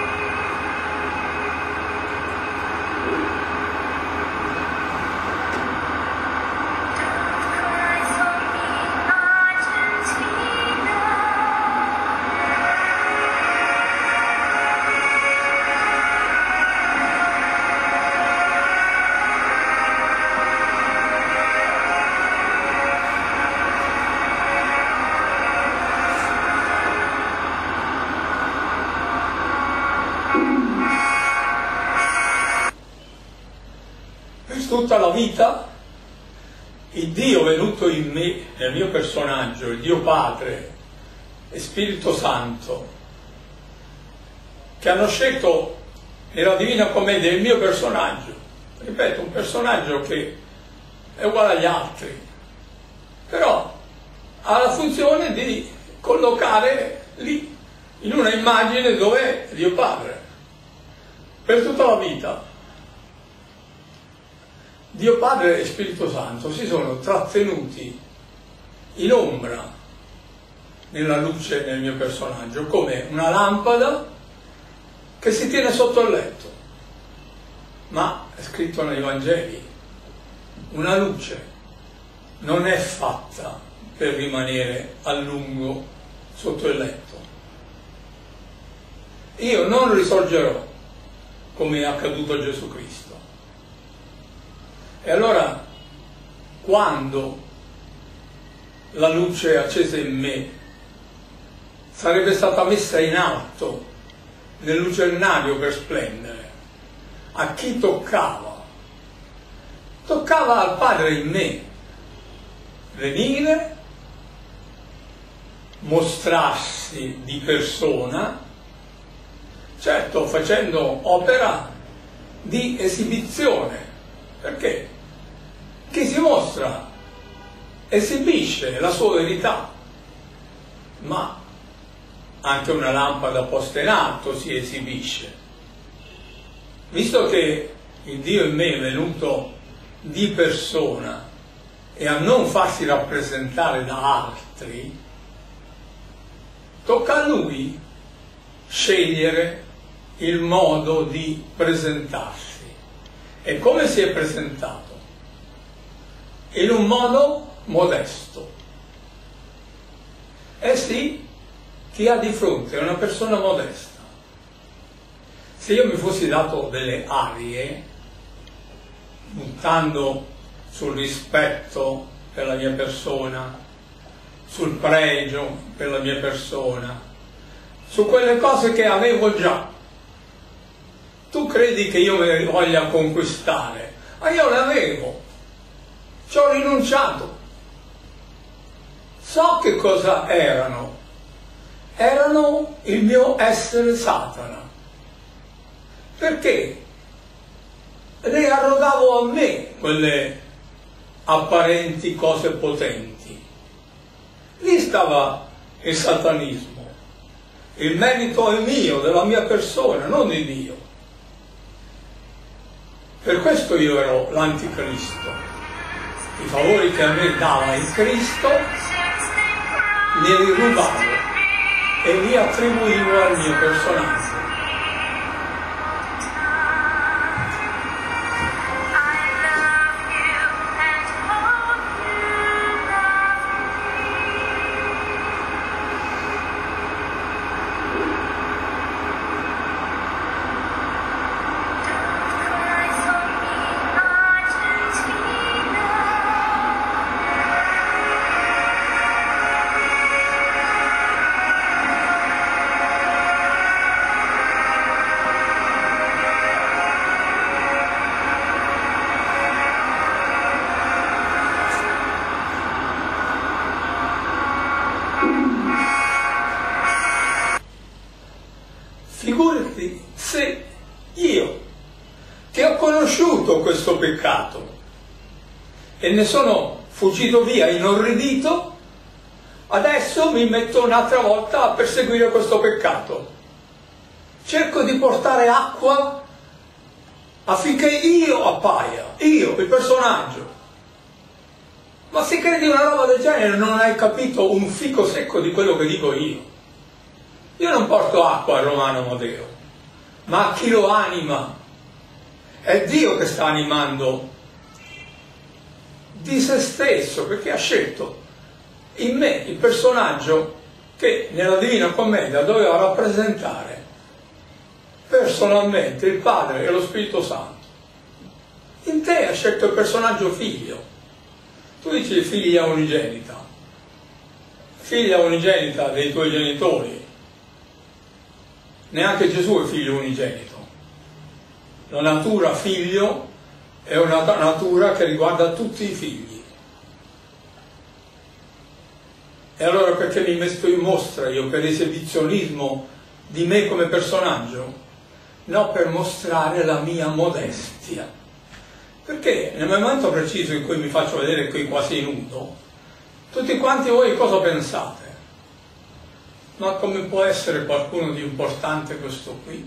Tutta la vita il Dio venuto in me, nel mio personaggio, il Dio Padre e Spirito Santo, che hanno scelto nella Divina Commedia il mio personaggio, ripeto, un personaggio che è uguale agli altri, però ha la funzione di collocare lì, in una immagine dove è Dio Padre, per tutta la vita. Dio Padre e Spirito Santo si sono trattenuti in ombra nella luce nel mio personaggio, come una lampada che si tiene sotto il letto. Ma è scritto nei Vangeli, una luce non è fatta per rimanere a lungo sotto il letto. Io non risorgerò come è accaduto a Gesù Cristo. E allora, quando la luce accesa in me sarebbe stata messa in alto nel lucernario per splendere, a chi toccava? Toccava al Padre in me venire, mostrarsi di persona, certo facendo opera di esibizione. Perché chi si mostra esibisce la sua verità, ma anche una lampada posta in alto si esibisce. Visto che il Dio in me è venuto di persona e a non farsi rappresentare da altri, tocca a Lui scegliere il modo di presentarsi. E come si è presentato? in un modo modesto. Eh sì, chi ha di fronte è una persona modesta. Se io mi fossi dato delle arie, puntando sul rispetto per la mia persona, sul pregio per la mia persona, su quelle cose che avevo già, tu credi che io me le voglia conquistare? Ma io le avevo, ci ho rinunciato. So che cosa erano. Erano il mio essere Satana. Perché? Le arrogavo a me quelle apparenti cose potenti. Lì stava il satanismo. Il merito è mio, della mia persona, non di Dio. Per questo io ero l'anticristo. I favori che a me dava il Cristo li rubavo e li attribuivo al mio personaggio. Figurati se io, che ho conosciuto questo peccato e ne sono fuggito via inorridito, adesso mi metto un'altra volta a perseguire questo peccato. Cerco di portare acqua affinché io appaia, io, il personaggio. Ma se credi una roba del genere non hai capito un fico secco di quello che dico io. Io non porto acqua a Romano Amodeo, ma a chi lo anima. È Dio che sta animando di se stesso, perché ha scelto in me il personaggio che nella Divina Commedia doveva rappresentare personalmente il Padre e lo Spirito Santo. In te ha scelto il personaggio figlio. Tu dici figlia unigenita dei tuoi genitori. Neanche Gesù è figlio unigenito. La natura figlio è una natura che riguarda tutti i figli. E allora perché mi metto in mostra io per esibizionismo di me come personaggio? No, per mostrare la mia modestia. Perché nel momento preciso in cui mi faccio vedere qui quasi nudo, tutti quanti voi cosa pensate? Ma come può essere qualcuno di importante questo qui?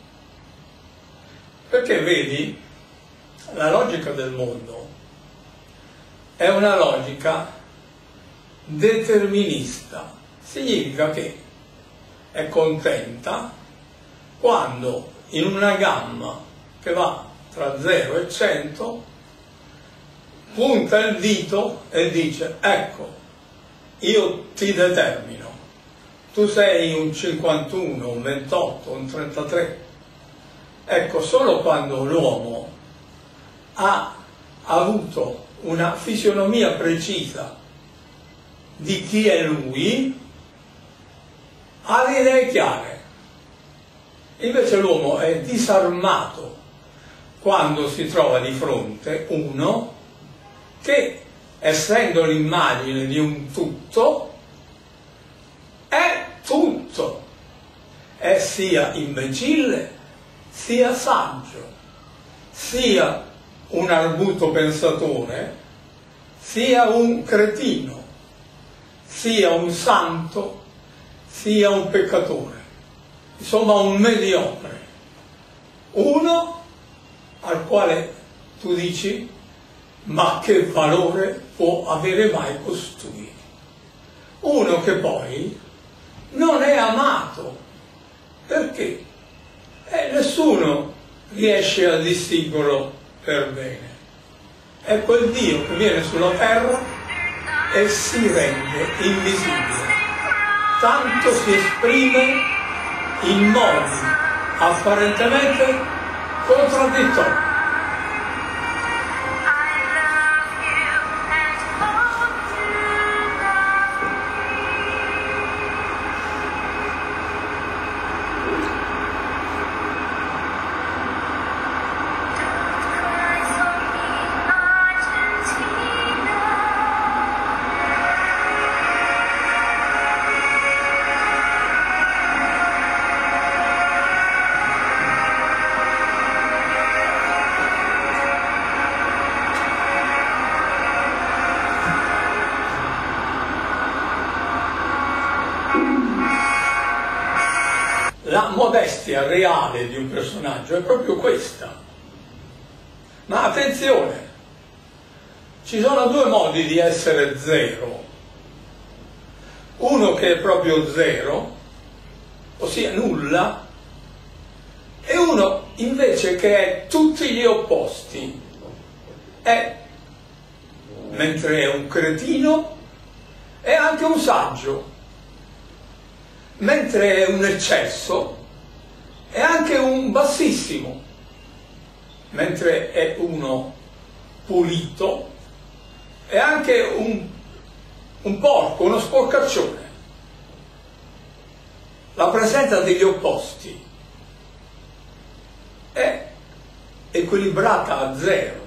Perché vedi, la logica del mondo è una logica determinista. Significa che è contenta quando in una gamma che va tra 0 e 100 punta il dito e dice: ecco, io ti determino. Tu sei un 51, un 28, un 33. Ecco, solo quando l'uomo ha avuto una fisionomia precisa di chi è lui, ha le idee chiare. Invece l'uomo è disarmato quando si trova di fronte uno che, essendo l'immagine di un tutto, è tutto, è sia imbecille, sia saggio, sia un arguto pensatore, sia un cretino, sia un santo, sia un peccatore, insomma un mediocre, uno al quale tu dici: ma che valore può avere mai costui? Uno che poi non è amato. Perché? Nessuno riesce a distinguerlo per bene. è quel Dio che viene sulla terra e si rende invisibile, tanto si esprime in modi apparentemente contraddittori. La modestia reale di un personaggio è proprio questa. Ma attenzione, ci sono due modi di essere zero. Uno che è proprio zero, ossia nulla, e uno invece che è tutti gli opposti. Mentre è un cretino, è anche un saggio. Mentre è un eccesso, è anche un bassissimo. Mentre è uno pulito, è anche un porco, uno sporcaccione. La presenza degli opposti è equilibrata a zero.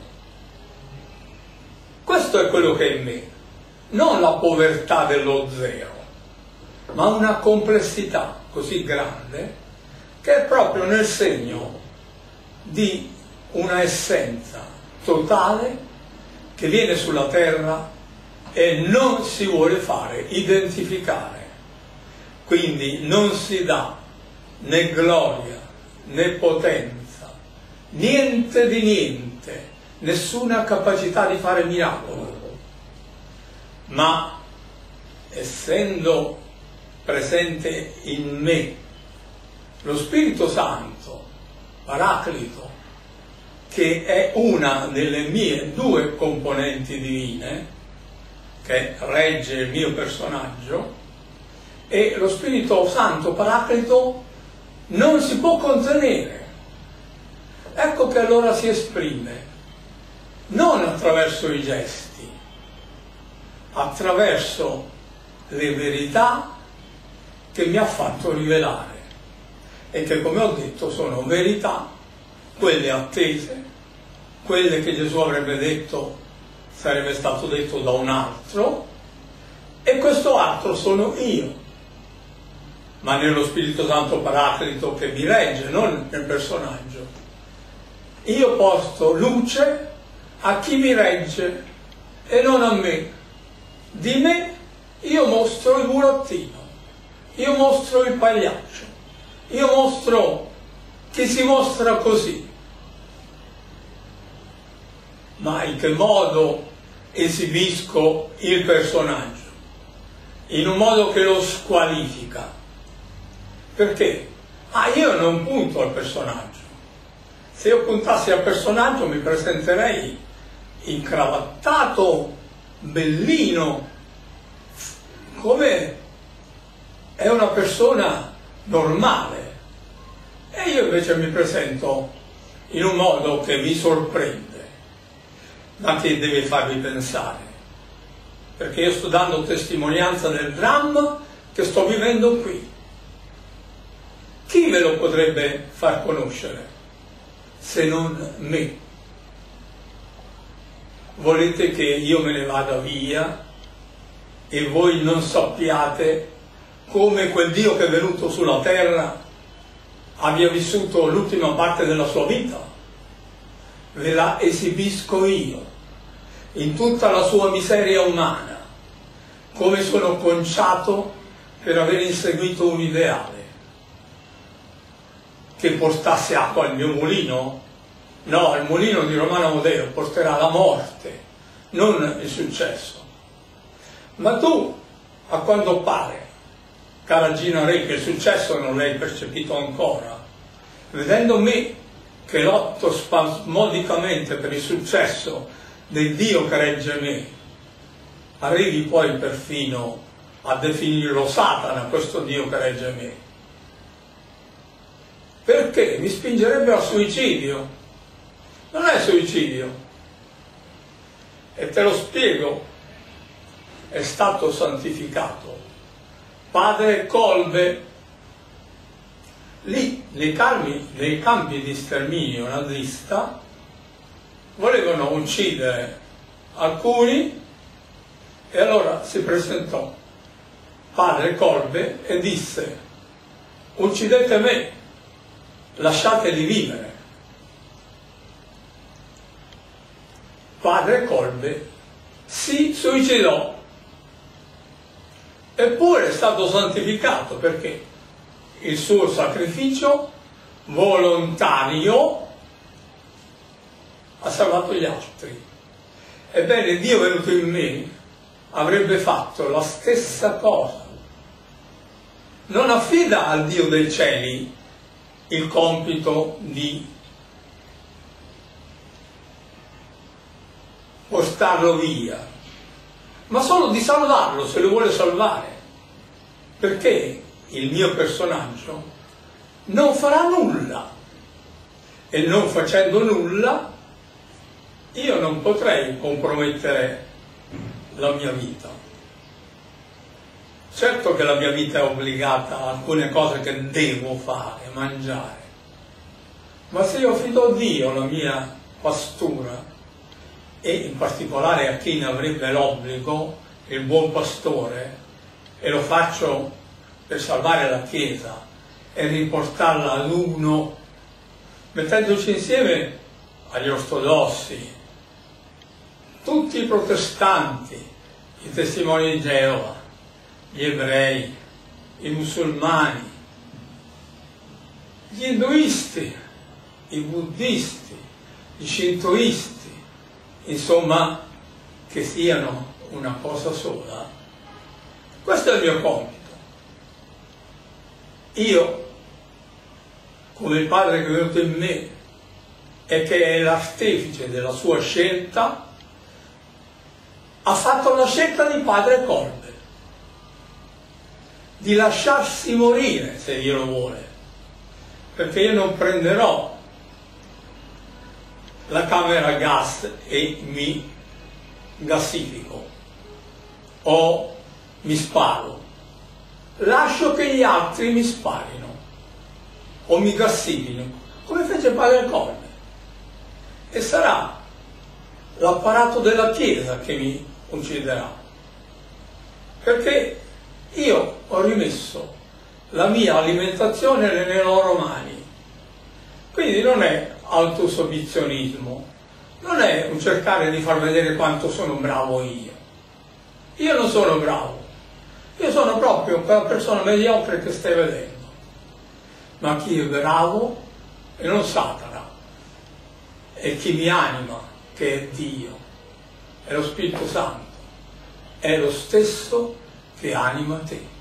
Questo è quello che è in me, non la povertà dello zero, ma una complessità così grande che è proprio nel segno di una essenza totale che viene sulla terra e non si vuole fare identificare. Quindi non si dà né gloria né potenza, niente di niente, nessuna capacità di fare miracolo, ma essendo presente in me lo Spirito Santo, Paraclito, che è una delle mie due componenti divine, che regge il mio personaggio, e lo Spirito Santo, Paraclito, non si può contenere. Ecco che allora si esprime non attraverso i gesti, attraverso le verità che mi ha fatto rivelare e che, come ho detto, sono verità, quelle attese, quelle che Gesù avrebbe detto sarebbe stato detto da un altro, e questo altro sono io, ma nello Spirito Santo Paraclito che mi regge, non nel personaggio. Io porto luce a chi mi regge e non a me. Di me io mostro il burattino, io mostro il pagliaccio, io mostro chi si mostra così. Ma in che modo esibisco il personaggio? In un modo che lo squalifica. Perché? Io non punto al personaggio. Se io puntassi al personaggio mi presenterei incravattato, bellino, come è una persona normale. E io invece mi presento in un modo che vi sorprende, ma che deve farvi pensare. Perché io sto dando testimonianza del dramma che sto vivendo qui. Chi me lo potrebbe far conoscere se non me? Volete che io me ne vada via e voi non sappiate come quel Dio che è venuto sulla terra abbia vissuto l'ultima parte della sua vita? Ve la esibisco io, in tutta la sua miseria umana, come sono conciato per aver inseguito un ideale. Che portasse acqua al mio mulino? No, il mulino di Romano Amodeo porterà la morte, non il successo. Ma tu, a quanto pare, cara Gina Re, che il successo non l'hai percepito ancora, vedendo me che lotto spasmodicamente per il successo del Dio che regge me, arrivi poi perfino a definirlo Satana, questo Dio che regge me. Perché? Mi spingerebbe al suicidio. Non è suicidio. E te lo spiego. È stato santificato. Padre Kolbe, lì nei campi di sterminio nazista volevano uccidere alcuni e allora si presentò Padre Kolbe e disse: uccidete me, lasciateli vivere. Padre Kolbe si suicidò, eppure è stato santificato perché il suo sacrificio volontario ha salvato gli altri. Ebbene, Dio venuto in me avrebbe fatto la stessa cosa. Non affida al Dio dei cieli il compito di portarlo via, ma solo di salvarlo se lo vuole salvare, perché il mio personaggio non farà nulla e non facendo nulla io non potrei compromettere la mia vita. Certo che la mia vita è obbligata a alcune cose che devo fare, mangiare, ma se io affido a Dio la mia pastura, e in particolare a chi ne avrebbe l'obbligo, il buon pastore, e lo faccio per salvare la Chiesa e riportarla ad uno, mettendoci insieme agli ortodossi, tutti i protestanti, i testimoni di Geova, gli ebrei, i musulmani, gli induisti, i buddisti, i shintoisti, insomma, che siano una cosa sola. Questo è il mio compito. Io, come il Padre che è venuto in me e che è l'artefice della sua scelta, ha fatto la scelta di Padre Kolbe, di lasciarsi morire se Dio lo vuole, perché io non prenderò la camera a gas e mi gassifico o mi sparo. Lascio che gli altri mi sparino o mi gassifino, come fece Padre Kolbe, e sarà l'apparato della Chiesa che mi ucciderà, perché io ho rimesso la mia alimentazione nelle loro mani. Quindi non è autosobizionismo, non è un cercare di far vedere quanto sono bravo io. Io non sono bravo, io sono proprio quella persona mediocre che stai vedendo. Ma chi è bravo è non Satana, è chi mi anima, che è Dio, è lo Spirito Santo, è lo stesso che anima te.